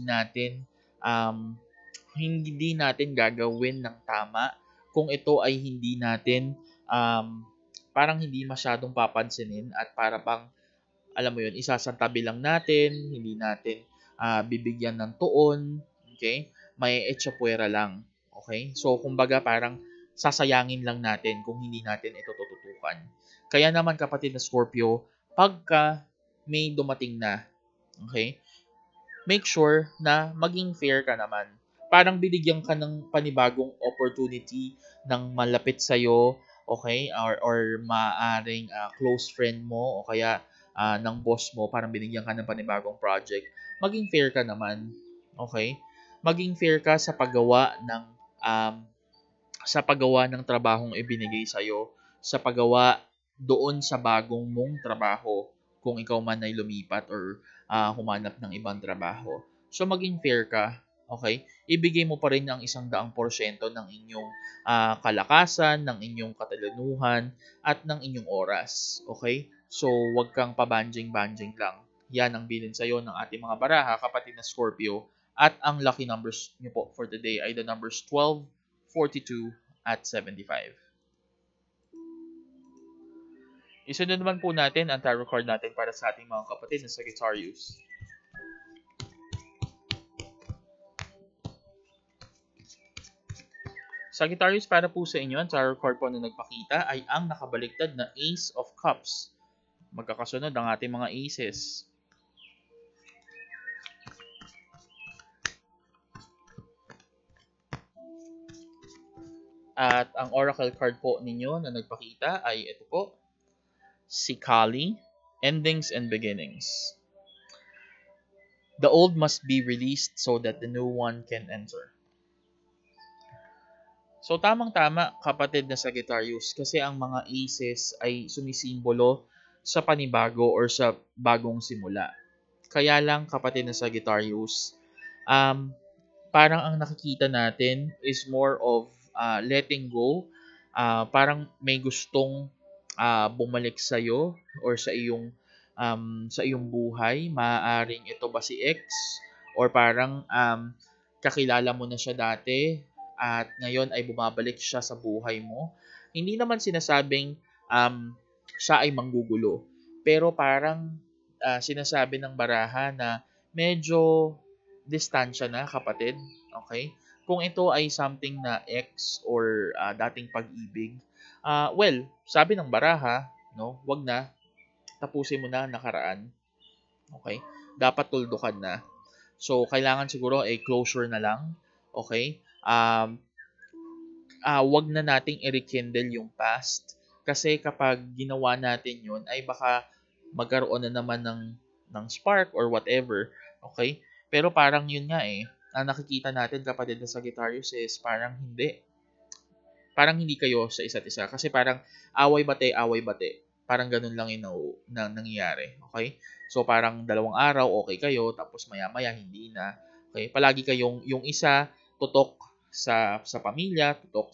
natin gagawin ng tama, kung ito ay hindi natin parang hindi masyadong papansinin at para pang alam mo yun, isasantabi lang natin, hindi natin bibigyan ng tuon, okay? May etsapuera lang. Okay? So kumbaga parang sasayangin lang natin kung hindi natin ito tututukan. Kaya naman, kapatid na Scorpio, pagka may dumating na, okay, make sure na maging fair ka naman. Parang binigyan ka ng panibagong opportunity ng malapit sa'yo, okay? Or maaring close friend mo o kaya ng boss mo, parang binigyan ka ng panibagong project, maging fair ka naman, okay? Maging fair ka um, sa paggawa ng trabahong ibinigay sa'yo, sa paggawa doon sa bagong mong trabaho kung ikaw man ay lumipat or humanap ng ibang trabaho. So maging fair ka, okay? Ibigay mo pa rin ang 100% ng inyong kalakasan, ng inyong katalinuhan, at ng inyong oras, okay? So wag kang pabanjing-banjing lang. Yan ang bilin sa'yo ng ating mga baraha, kapatid na Scorpio. At ang lucky numbers niyo po for today ay the numbers 12, 42, at 75. Isunod naman po natin ang tarot card natin para sa ating mga kapatid na Sagittarius. Sagittarius, para po sa inyo, ang tarot card po na nagpakita ay ang nakabaliktad na Ace of Cups. Magkakasunod ang ating mga aces. At ang oracle card po ninyo na nagpakita ay ito po, si Kali, Endings and Beginnings. The old must be released so that the new one can enter. So tamang-tama, kapatid na Sagittarius, kasi ang mga aces ay sumisimbolo sa panibago or sa bagong simula. Kaya lang, kapatid na Sagittarius, parang ang nakikita natin is more of letting go. Parang may gustong bumalik sa iyo or sa iyong buhay. Maaaring ito ba si ex or parang kakilala mo na siya dati at ngayon ay bumabalik siya sa buhay mo. Hindi naman sinasabing siya ay manggugulo, pero parang sinasabi ng baraha na medyo distansya na, kapatid. Okay? Kung ito ay something na ex or dating pag-ibig, well, sabi ng baraha, no, wag na, tapusin mo na ang nakaraan. Okay? Dapat tuldukan na. So, kailangan siguro ay closure na lang. Okay? Wag na nating i-rekindle yung past. Kasi kapag ginawa natin yun, ay baka magkaroon na naman ng spark or whatever. Okay? Pero parang yun nga ang nakikita natin, kapatid na Sagittarius, is parang hindi. Parang hindi kayo sa isa't isa. Kasi parang away bate. Parang ganun lang yung nangyayari. Okay? So parang 2 araw okay kayo, tapos maya-maya hindi na. Okay? Palagi kayong yung isa tutok sa pamilya, tutok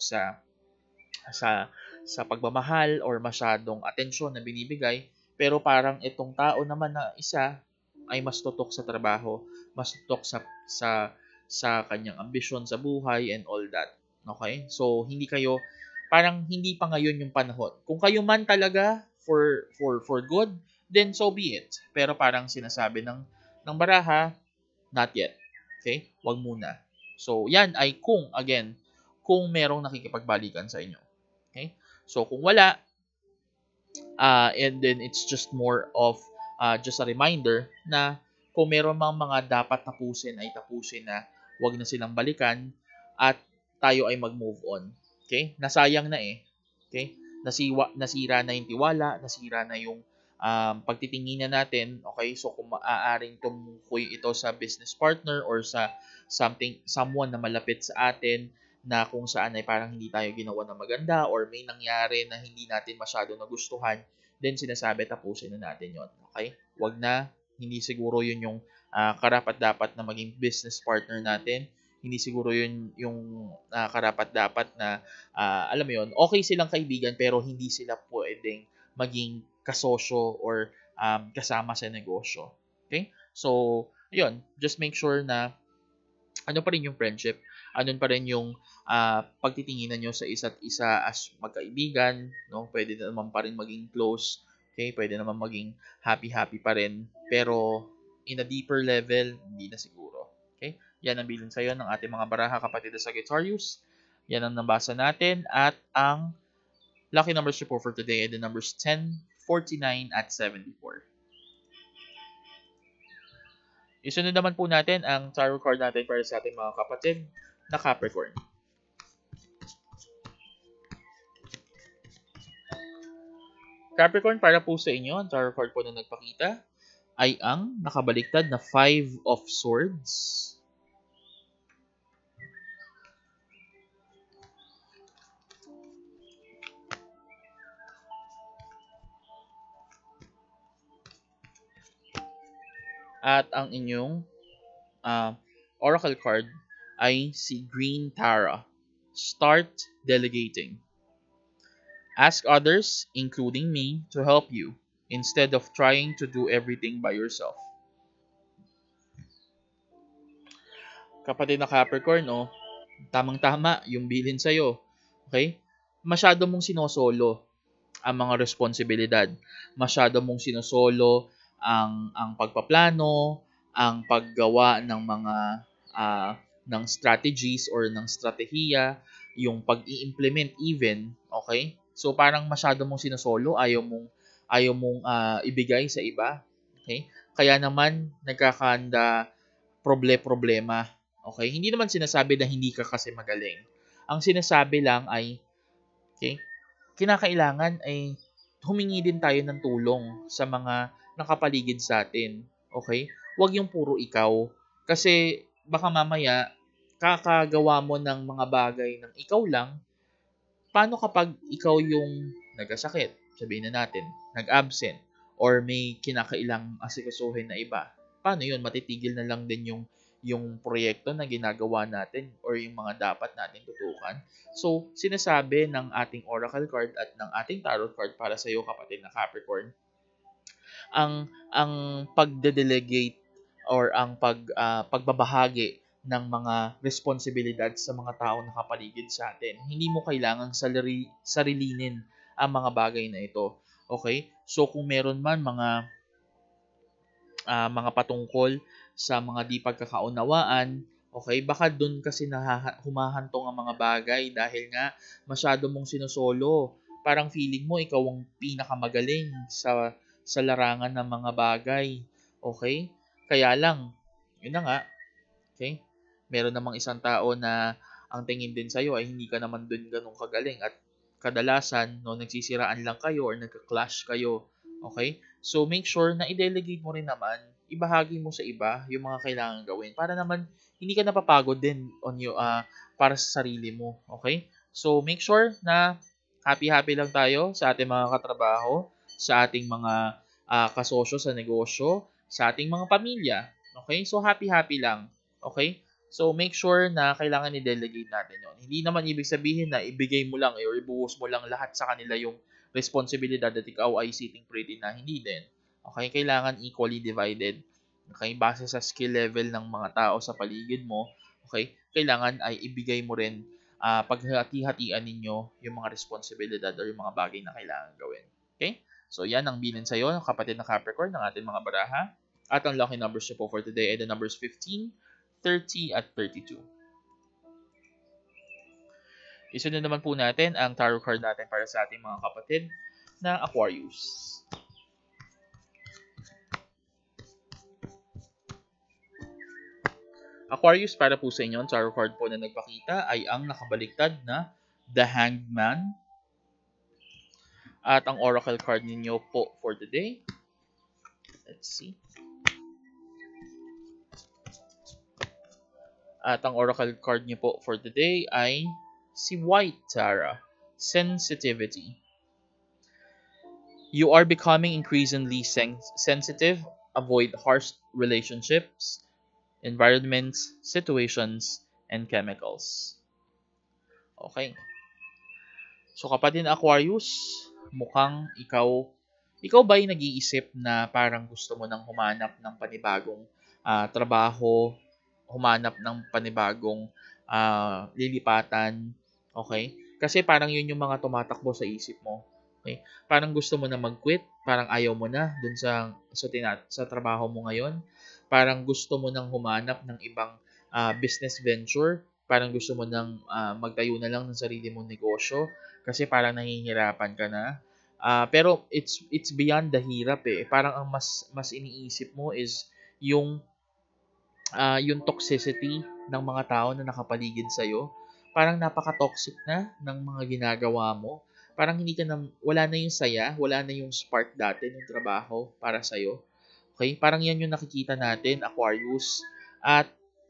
sa pagmamahal or masyadong atensyon na binibigay, pero parang itong tao naman na isa ay mas tutok sa trabaho, mas tutok sa kanyang ambisyon sa buhay and all that. Okay? So parang hindi pa ngayon yung panahon. Kung kayo man talaga for good, then so be it. Pero parang sinasabi ng baraha, not yet. Okay? Wag muna. So, yan ay kung merong nakikipagbalikan sa inyo. Okay? So, kung wala, and then it's just more of just a reminder na kung meron mang mga dapat tapusin ay tapusin na, wag na silang balikan at tayo ay mag-move on. Okay? Nasayang na Okay? Nasira na yung tiwala, nasira na yung pagtitinginan natin. Okay? So, kung maaaring tumukoy ito sa business partner or sa someone na malapit sa atin na kung saan ay parang hindi tayo ginawa na maganda or may nangyari na hindi natin masyado nagustuhan, then sinasabi tapusin na natin yon. Okay? Wag na, hindi siguro yun yung karapat-dapat na maging business partner natin. Hindi siguro yun yung karapat-dapat na alam mo yun, okay silang kaibigan pero hindi sila pwedeng maging kasosyo or kasama sa negosyo. Okay? So, yun, just make sure na ano pa rin yung friendship, ano pa rin yung pagtitinginan nyo sa isa't isa as magkaibigan, no? Pwede naman pa rin maging close, okay? Pwede naman maging happy pa rin, pero in a deeper level, hindi na siguro. Okay? Yan ang bilin sa'yo ng ating mga baraha, kapatid na Sagittarius. Yan ang nabasa natin at ang lucky numbers po for today ay the numbers 10, 49, at 74. Isunod naman po natin ang tarot card natin para sa ating mga kapatid na Capricorn. Capricorn, para po sa inyo, ang tarot card po na nagpakita ay ang nakabaliktad na Five of Swords. At ang inyong oracle card ay si Green Tara. Start delegating. Ask others, including me, to help you instead of trying to do everything by yourself. Kapatid na Capricorn, tamang-tama yung bilin sa'yo. Okay? Masyado mong sinosolo ang mga responsibilidad. Masyado mong sinosolo ang pagpaplano, ang paggawa ng mga ng strategies or ng strategiya, yung pag-i-implement even, okay? So parang masyado mong sinosolo, ayaw mong ibigay sa iba, okay? Kaya naman nagkakanda problema. Okay? Hindi naman sinasabi na hindi ka kasi magaling. Ang sinasabi lang ay, okay, kinakailangan ay humingi din tayo ng tulong sa mga nakapaligid sa atin. Okay? Huwag yung puro ikaw. Kasi baka mamaya, kakagawa mo ng mga bagay ng ikaw lang. Paano kapag ikaw yung nagkasakit? Sabihin na natin, nag-absent, or may kinakailang asikasuhin na iba. Paano yun? Matitigil na lang din yung proyekto na ginagawa natin or yung mga dapat natin tutukan. So, sinasabi ng ating oracle card at ng ating tarot card para sa iyo, kapatid na Capricorn, ang pagde-delegate or ang pagbabahagi ng mga responsibilidad sa mga taong nakapaligid sa atin. Hindi mo kailangang sarilinin ang mga bagay na ito. Okay? So, kung meron man mga patungkol sa mga di pagkakaunawaan, okay, baka doon kasi humahantong ang mga bagay dahil nga masyado mong sinusolo. Parang feeling mo ikaw ang pinakamagaling sa larangan ng mga bagay. Okay? Kaya lang, yun na nga, okay? Meron namang isang tao na ang tingin din sa'yo ay hindi ka naman dun ganun kagaling at kadalasan, nagsisiraan lang kayo or nagka-clash kayo. Okay? So, make sure na i-delegate mo rin naman, ibahagi mo sa iba yung mga kailangan gawin para naman hindi ka napapagod din para sa sarili mo. Okay? So, make sure na happy-happy lang tayo sa ating mga katrabaho, sa ating mga kasosyo sa negosyo, sa ating mga pamilya. Okay? So, happy-happy lang. Okay? So, make sure na kailangan i-delegate natin yon. Hindi naman ibig sabihin na ibigay mo lang or ibuhos mo lang lahat sa kanila yung responsibilidad at ikaw ay sitting pretty na. Hindi din. Okay? Kailangan equally divided. Okay? Base sa skill level ng mga tao sa paligid mo, okay? Kailangan ay ibigay mo rin paghati-hatian ninyo yung mga responsibilidad or yung mga bagay na kailangan gawin. Okay? So, yan ang bilin sa'yo, kapatid na Capricorn, ng ating mga baraha. At ang lucky numbers nyo po for today ay the numbers 15, 30, at 32. Isunod naman po natin ang tarot card natin para sa ating mga kapatid na Aquarius. Aquarius, para po sa inyo, ang tarot card po na nagpakita ay ang nakabaliktad na The Hanged Man. At ang oracle card ninyo po for today, let's see. At ang oracle card niyo po for today ay si White Tara, Sensitivity. You are becoming increasingly sensitive. Avoid harsh relationships, environments, situations, and chemicals. Okay. So kapatid na Aquarius, mukhang ikaw ba ay nag-iisip na parang gusto mo nang humanap ng panibagong trabaho, humanap ng panibagong lilipatan, okay? Kasi parang yun yung mga tumatakbo sa isip mo. Okay? Parang gusto mo na mag-quit, parang ayaw mo na dun sa trabaho mo ngayon. Parang gusto mo nang humanap ng ibang business venture, parang gusto mo nang magtayo na lang ng sarili mong negosyo kasi parang nahihirapan ka na. Pero it's beyond the hirap eh. Parang ang mas iniisip mo is yung toxicity ng mga tao na nakapaligid sa'yo. Parang napaka-toxic na ng mga ginagawa mo. Parang hindi ka na, wala na yung saya, wala na yung spark dati ng trabaho para sa'yo. Okay? Parang yan yung nakikita natin, Aquarius. At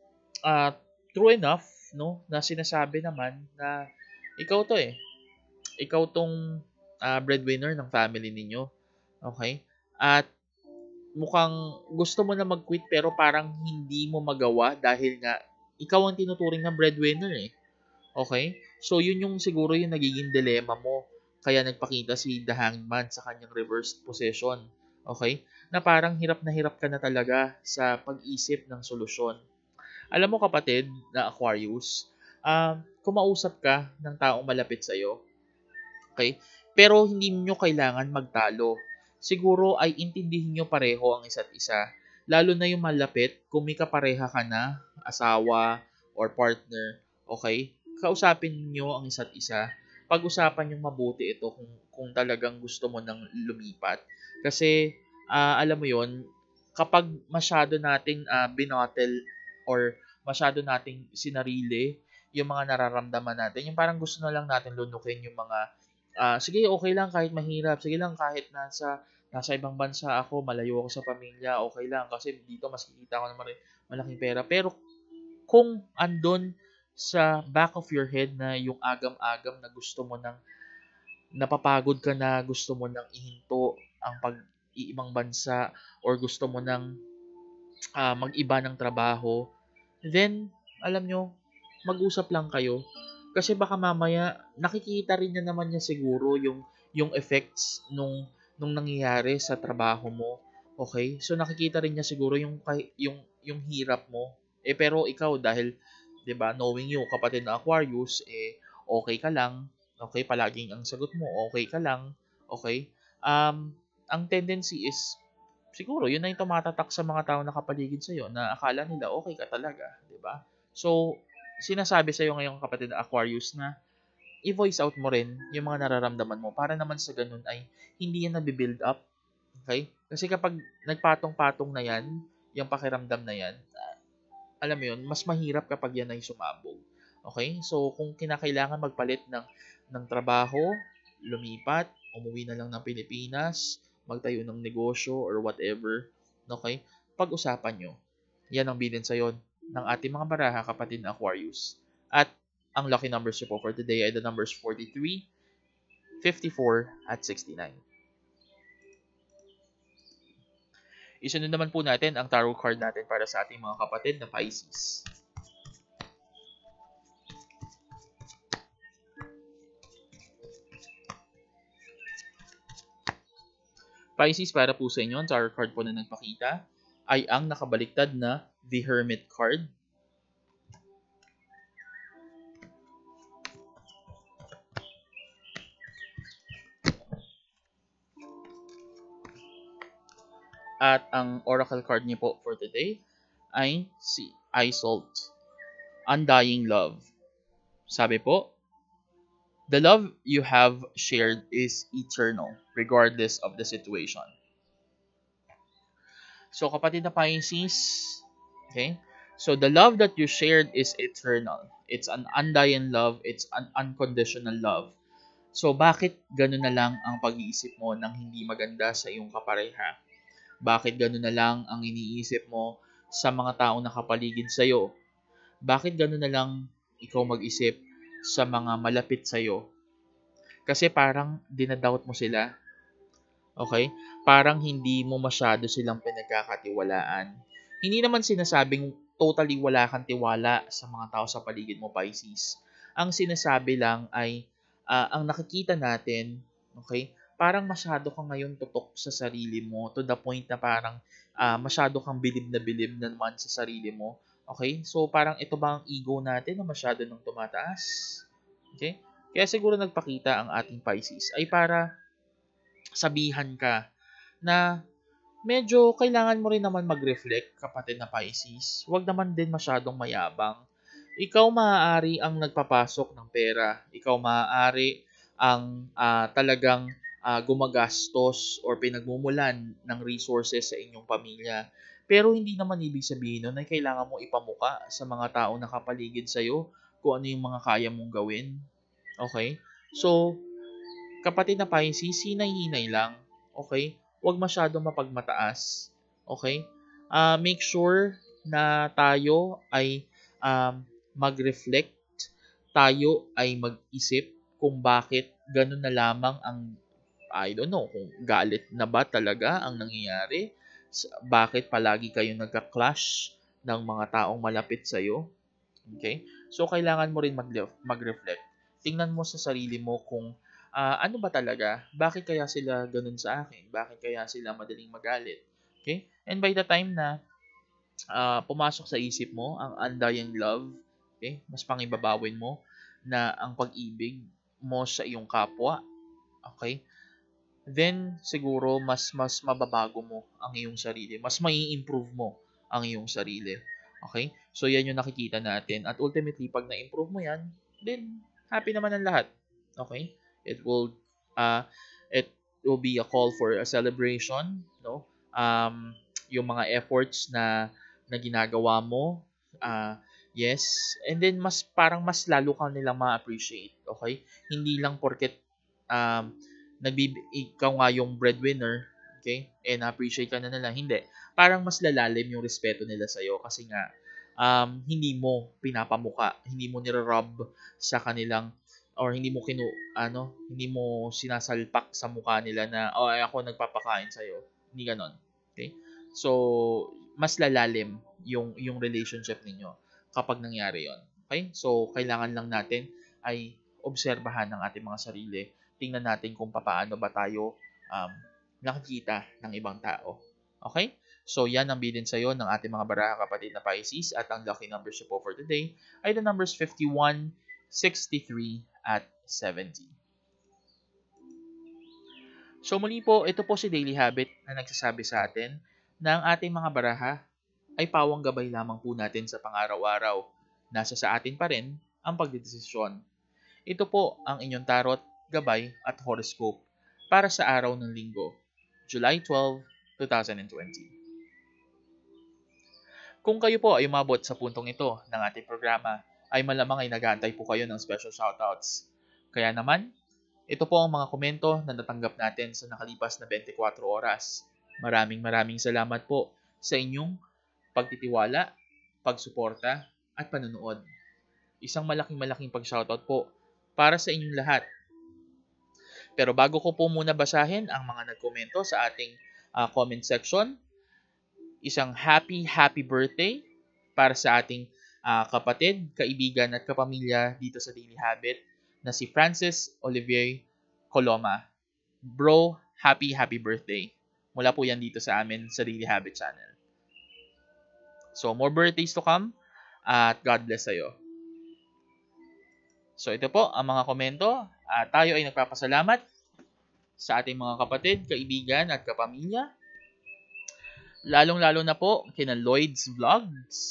true enough, no, na sinasabi naman na ikaw to eh. Ikaw tong breadwinner ng family ninyo. Okay? At mukhang gusto mo na mag-quit pero parang hindi mo magawa dahil nga ikaw ang tinuturing na breadwinner eh. Okay? So, yun yung siguro yung nagiging dilemma mo. Kaya nagpakita si The Hangman sa kanyang reversed position. Okay? Na parang hirap na hirap ka na talaga sa pag-isip ng solusyon. Alam mo kapatid na Aquarius, kumausap ka ng taong malapit sa'yo. Okay? Pero hindi niyo kailangan magtalo. Siguro ay intindihin niyo pareho ang isa't isa. Lalo na yung malapit, kung may kapareha ka na, asawa or partner, okay? Kausapin niyo ang isa't isa. Pag-usapan yung mabuti ito kung talagang gusto mo nang lumipat. Kasi, alam mo yon kapag masyado nating binotel or masyado nating sinarili yung mga nararamdaman natin, yung parang gusto na lang natin lunukin yung mga sige, okay lang kahit mahirap. Sige lang kahit nasa ibang bansa ako, malayo ako sa pamilya, okay lang kasi dito mas kikita ko naman malaking pera. Pero kung andun sa back of your head na yung agam-agam na gusto mo nang napapagod ka na, gusto mo nang ihinto ang pag-iibang bansa or gusto mo nang mag-iba ng trabaho, then alam nyo, mag-usap lang kayo. Kasi baka mamaya nakikita rin niya naman niya siguro yung effects nung nangyayari sa trabaho mo. Okay? So nakikita rin niya siguro yung hirap mo. Pero ikaw dahil 'di ba, knowing you kapatid na Aquarius, okay ka lang. Okay, palaging ang sagot mo, okay ka lang. Okay? Ang tendency is siguro yun na yung tumatatak sa mga tao na kapaligid sa'yo na akala nila okay ka talaga, 'di ba? So, sinasabi sa'yo ngayong kapatid na Aquarius na i-voice out mo rin yung mga nararamdaman mo para naman sa ganun ay hindi yan nabibuild up. Okay? Kasi kapag nagpatong-patong na yan, yung pakiramdam na yan, alam mo yun, mas mahirap kapag yan ay sumabog. Okay? So, kung kinakailangan magpalit ng trabaho, lumipat, umuwi na lang ng Pilipinas, magtayo ng negosyo or whatever, okay? Pag-usapan nyo. Yan ang bilin sa'yo ng ating mga baraha, kapatid na Aquarius. At ang lucky numbers po for today ay the numbers 43, 54, at 69. Isunod naman po natin ang tarot card natin para sa ating mga kapatid na Pisces. Pisces, para po sa inyo, ang tarot card po na nagpakita ay ang nakabaliktad na The Hermit card. At ang oracle card niyo po for today ay si Isolt, Undying Love. Sabi po, the love you have shared is eternal regardless of the situation. So kapatid na Pisces, okay? So the love that you shared is eternal. It's an undying love, it's an unconditional love. So bakit gano'n na lang ang pag-iisip mo ng hindi maganda sa iyong kapareha? Bakit gano'n na lang ang iniisip mo sa mga taong nakapaligid sa iyo? Bakit gano'n na lang ikaw mag-isip sa mga malapit sa iyo? Kasi parang dinadoubt mo sila. Okay? Parang hindi mo masyado silang pinagkakatiwalaan. Hindi naman sinasabing totally wala kang tiwala sa mga tao sa paligid mo, Pisces. Ang sinasabi lang ay ang nakikita natin, okay, parang masyado kang ngayon tutok sa sarili mo to the point na parang masyado kang bilib na naman sa sarili mo. Okay? So, parang ito ba ang ego natin na masyado nang tumataas? Okay? Kaya siguro nagpakita ang ating Pisces ay para sabihan ka na medyo kailangan mo rin naman mag-reflect, kapatid na Pisces. Huwag naman din masyadong mayabang. Ikaw maaari ang nagpapasok ng pera. Ikaw maaari ang talagang gumagastos or pinagmumulan ng resources sa inyong pamilya. Pero hindi naman ibig sabihin nun ay kailangan mo ipamuka sa mga tao na kapaligid sa'yo kung ano yung mga kaya mong gawin. Okay? So, kapatid na Pisces, hinay-hinay lang. Okay? Huwag masyadong mapagmataas. Okay? Make sure na tayo ay mag-reflect, tayo ay mag-isip kung bakit ganun na lamang ang, I don't know, kung galit na ba talaga ang nangyayari, bakit palagi kayo nagka-clash ng mga taong malapit sa'yo. Okay? So, kailangan mo rin mag-reflect. Tingnan mo sa sarili mo kung ano ba talaga, bakit kaya sila ganun sa akin, bakit kaya sila madaling magalit. Okay? And by the time na pumasok sa isip mo ang undying love, okay, mas pangibabawin mo na ang pag-ibig mo sa iyong kapwa, okay, then siguro mas mababago mo ang iyong sarili, mas mai-improve mo ang iyong sarili. Okay? So yan yung nakikita natin, at ultimately pag na-improve mo yan, then happy naman ang lahat. Okay? It will be a call for a celebration, no? Yung mga efforts na ginagawa mo, yes, and then parang mas lalo ka nilang ma-appreciate. Okay? Hindi lang porket ikaw nga yung breadwinner, okay, and appreciate ka na nila. Hindi. Parang mas lalalim yung respeto nila sa'yo kasi nga hindi mo pinapamuka, hindi mo nire-rub sa kanilang, or hindi mo hindi mo sinasalpak sa mukha nila na ay ako nagpapakain sa'yo. Hindi ganon. Okay? So, mas lalalim yung relationship ninyo kapag nangyari yon. Okay? So, kailangan lang natin ay obserbahan ng ating mga sarili. Tingnan natin kung paano ba tayo nakikita ng ibang tao. Okay? So, yan ang bilin sa'yo ng ating mga baraha kapatid na Pisces, at ang lucky numbers po for today ay the numbers 51, 63, at 70. So, muli po, ito po si Daily Habit na nagsasabi sa atin na ang ating mga baraha ay pawang gabay lamang po natin sa pang-araw-araw. Nasa sa atin pa rin ang pagdedesisyon. Ito po ang inyong tarot, gabay, at horoscope para sa araw ng linggo, July 12, 2020. Kung kayo po ay umabot sa puntong ito ng ating programa, ay malamang ay nag-aantay po kayo ng special shoutouts. Kaya naman, ito po ang mga komento na natanggap natin sa nakalipas na 24 oras. Maraming salamat po sa inyong pagtitiwala, pagsuporta, at panunood. Isang malaking pag-shoutout po para sa inyong lahat. Pero bago ko po muna basahin ang mga nagkomento sa ating comment section, isang happy birthday para sa ating kapatid, kaibigan at kapamilya dito sa Daily Habit na si Francis Olivier Coloma. Bro, happy birthday. Mula po yan dito sa amin sa Daily Habit channel. So, more birthdays to come at God bless sa'yo. So, ito po ang mga komento. Tayo ay nagpapasalamat sa ating mga kapatid, kaibigan at kapamilya. Lalong-lalo na po kina Lloyd's Vlog,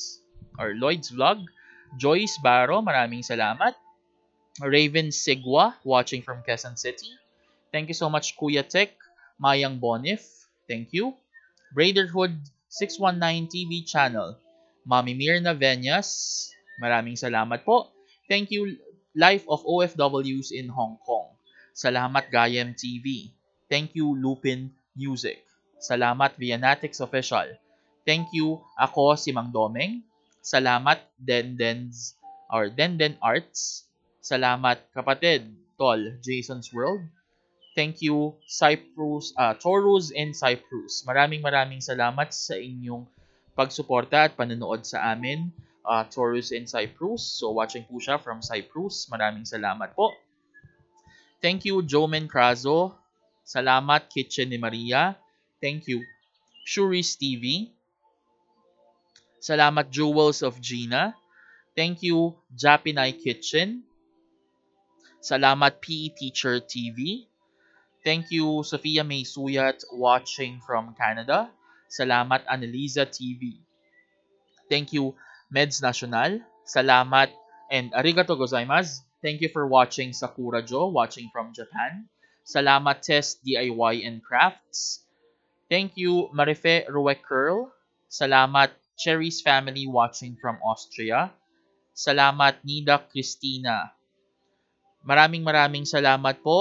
Joyce Baro, maraming salamat. Raven Sigwa, watching from Quezon City. Thank you so much, Kuya Tech. Mayang Bonif, thank you. Brotherhood 619 TV channel. Mami Mirna Venyas, maraming salamat po. Thank you, Life of OFWs in Hong Kong. Salamat, Gayem TV. Thank you, Lupin Music. Salamat, Vianatics Official. Thank you, ako si Mang Domeng. Salamat, Denden Arts. Salamat, kapatid, Tol, Jason's World. Thank you, Taurus in Cyprus. Maraming salamat sa inyong pagsuporta at panonood sa amin, Taurus in Cyprus. So, watching po siya from Cyprus. Maraming salamat po. Thank you, Jomen Crazo. Salamat, Kitchen ni Maria. Thank you, Shuri's TV. Salamat, Jewels of Gina. Thank you, Japinay Kitchen. Salamat, PE Teacher TV. Thank you, Sophia May Suyat, watching from Canada. Salamat, Annalisa TV. Thank you, Meds National. Salamat, and arigato gozaimasu. Thank you for watching, Sakura Jo, watching from Japan. Salamat, Test DIY and Crafts. Thank you, Marife Ruek Curl. Salamat, Cherry's Family, watching from Austria. Salamat, Nida Christina. Maraming salamat po,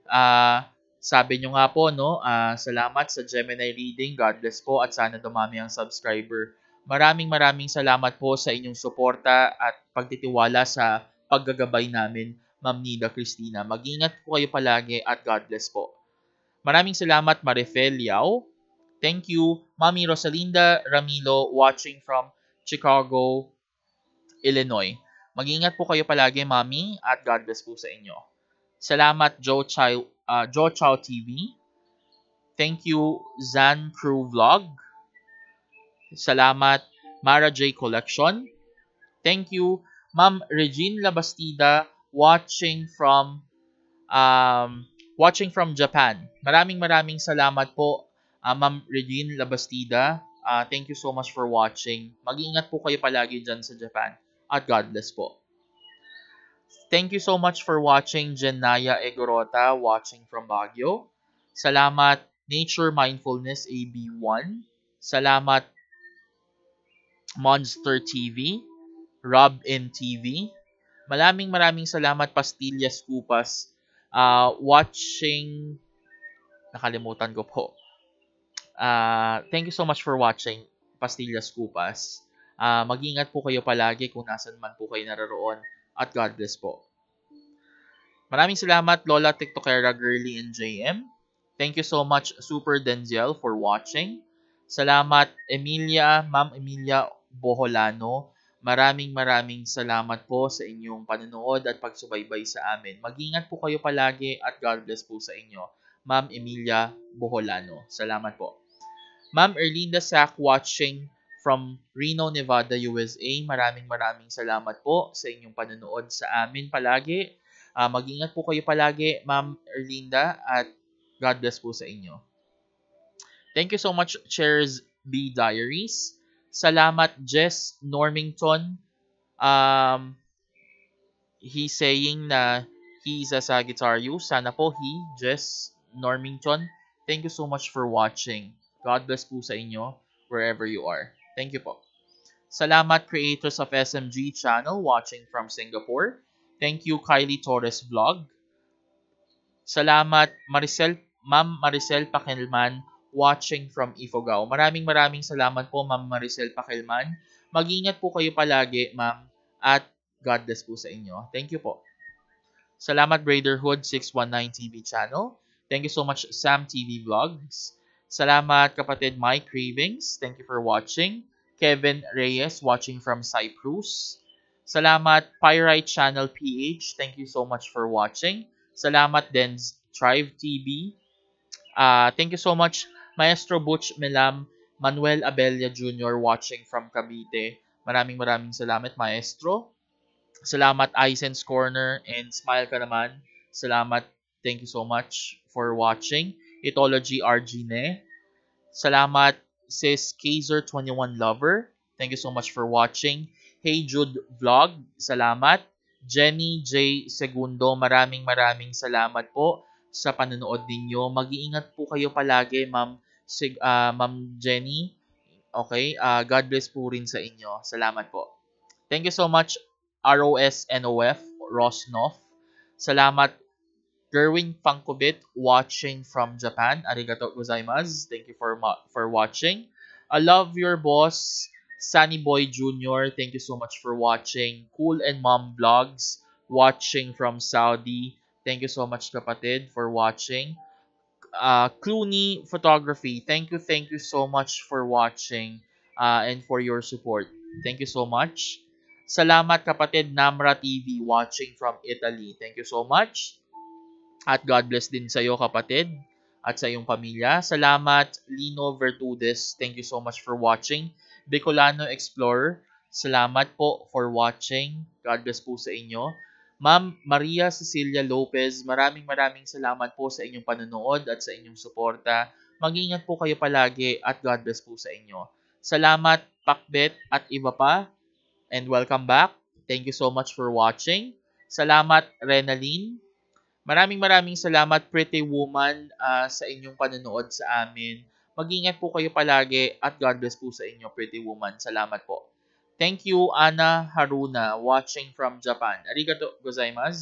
Sabi nyo nga po, no, salamat sa Gemini reading. God bless po at sana dumami ang subscriber. Maraming salamat po sa inyong suporta at pagtitiwala sa paggagabay namin, Ma'am Nida Cristina. Mag-ingat po kayo palagi at God bless po. Maraming salamat, Marifel Yao. Thank you, Mami Rosalinda Ramilo, watching from Chicago, Illinois. Mag-ingat po kayo palagi, Mami, at God bless po sa inyo. Salamat, Joe Chow TV. Thank you, Zan Crew Vlog. Salamat, Mara J Collection. Thank you, Ma'am Regine Labastida, watching from Japan. Maraming salamat po, Ma'am Regine Labastida. Thank you so much for watching. Mag-iingat po kayo palagi dyan sa Japan. At God bless po. Thank you so much for watching, Jenaya Egorota, watching from Baguio. Salamat, Nature Mindfulness AB1. Salamat, Monster TV, Rob in TV. Maraming salamat, Pastillas Kupas. Watching, nakalimutan ko po. Thank you so much for watching, Pastillas Kupas. Mag-ingat po kayo palagi kung nasan man po kayo naroon. At God bless po. Maraming salamat, Lola TikTokera Girly and JM. Thank you so much, Super Denzel, for watching. Salamat, Ma'am Emilia Boholano. Maraming salamat po sa inyong panonood at pagsubaybay sa amin. Mag-ingat po kayo palagi at God bless po sa inyo, Ma'am Emilia Boholano. Salamat po. Ma'am Erlinda Sack, watching from Reno, Nevada, USA. Maraming salamat po sa inyong panonood sa amin palagi. Mag-ingat po kayo palagi, Ma'am Erlinda, at God bless po sa inyo. Thank you so much, Chairs B Diaries. Salamat, Jess Normington. He's saying na he's a Sagittarius. Sana po Jess Normington. Thank you so much for watching. God bless po sa inyo wherever you are. Thank you po. Salamat, creators of SMG channel, watching from Singapore. Thank you, Kylie Torres Vlog. Salamat, Ma'am Maricel Pakilman, watching from Ifugao. Maraming salamat po, Ma'am Maricel Pakilman. Mag-ingat po kayo palagi, Ma'am, at God bless po sa inyo. Thank you po. Salamat, Brotherhood 619 TV channel. Thank you so much, Sam TV Vlogs. Salamat, kapatid Mike Cravings. Thank you for watching. Kevin Reyes, watching from Cyprus. Salamat, Pyrite Channel PH. Thank you so much for watching. Salamat, Denz Tribe TV. Thank you so much, Maestro Butch Melam, Manuel Abella Jr. watching from Cavite. Maraming salamat, Maestro. Salamat, Isen's Corner, and Smile ka naman. Salamat, thank you so much for watching. Ethology Argine. Salamat, Sis Kaiser21 Lover. Thank you so much for watching. Hey Jude Vlog. Salamat. Jenny J. Segundo. Maraming salamat po sa panonood ninyo. Mag-iingat po kayo palagi, Ma'am Jenny. Okay? God bless po rin sa inyo. Salamat po. Thank you so much, ROSNOF, Rosnoff. Salamat, Gerwin Pangkubit, watching from Japan. Arigato gozaimasu. Thank you for watching. I love your boss, Sunny Boy Jr. Thank you so much for watching. Cool and Mom Vlogs, watching from Saudi. Thank you so much, kapatid, for watching. Clooney Photography. Thank you so much for watching and for your support. Thank you so much. Salamat, kapatid Namra TV, watching from Italy. Thank you so much. At God bless din sa iyo, kapatid, at sa iyong pamilya. Salamat, Lino Vertudes. Thank you so much for watching. Bicolano Explorer. Salamat po for watching. God bless po sa inyo. Ma'am Maria Cecilia Lopez, maraming salamat po sa inyong panonood at sa inyong suporta. Mag-ingat po kayo palagi at God bless po sa inyo. Salamat, Pakbet at iba pa. And welcome back. Thank you so much for watching. Salamat, Renaline. Maraming salamat, Pretty Woman, sa inyong panonood sa amin. Mag-ingat po kayo palagi at God bless po sa inyo, Pretty Woman. Salamat po. Thank you, Ana Haruna, watching from Japan. Arigato gozaimasu.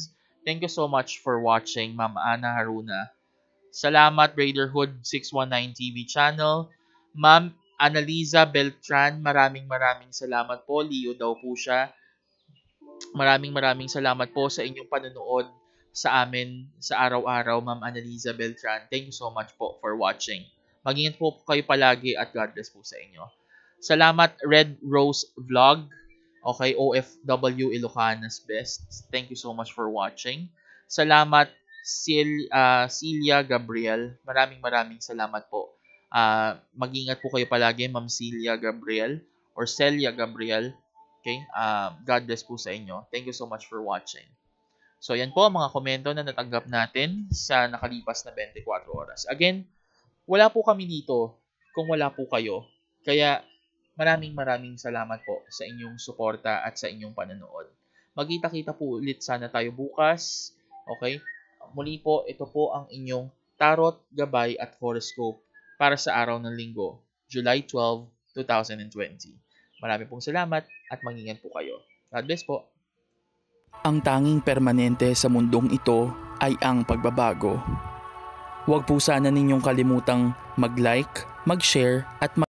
Thank you so much for watching, Ma'am Ana Haruna. Salamat, Brotherhood 619 TV channel. Ma'am Annaliza Beltran, maraming salamat po. Leo daw po siya. Maraming salamat po sa inyong panonood sa amin sa araw-araw, Ma'am Annaliza Beltran. Thank you so much po for watching. Mag-ingat po kayo palagi at God bless po sa inyo. Salamat, Red Rose Vlog. Okay, OFW Ilocanas Best. Thank you so much for watching. Salamat, Celia Gabriel. Maraming salamat po. Mag-ingat po kayo palagi, Ma'am Celia Gabriel or Celia Gabriel. Okay? God bless po sa inyo. Thank you so much for watching. So, yan po ang mga komento na natanggap natin sa nakalipas na 24 oras. Again, wala po kami dito kung wala po kayo. Kaya, maraming salamat po sa inyong suporta at sa inyong panonood. Magkita-kita po ulit sana tayo bukas. Okay? Muli po, ito po ang inyong Tarot, Gabay at Horoscope para sa araw ng linggo, July 12, 2020. Marami pong salamat at mag-ingat po kayo. God bless po. Ang tanging permanente sa mundong ito ay ang pagbabago. Huwag po sana ninyong kalimutang mag-like, mag-share at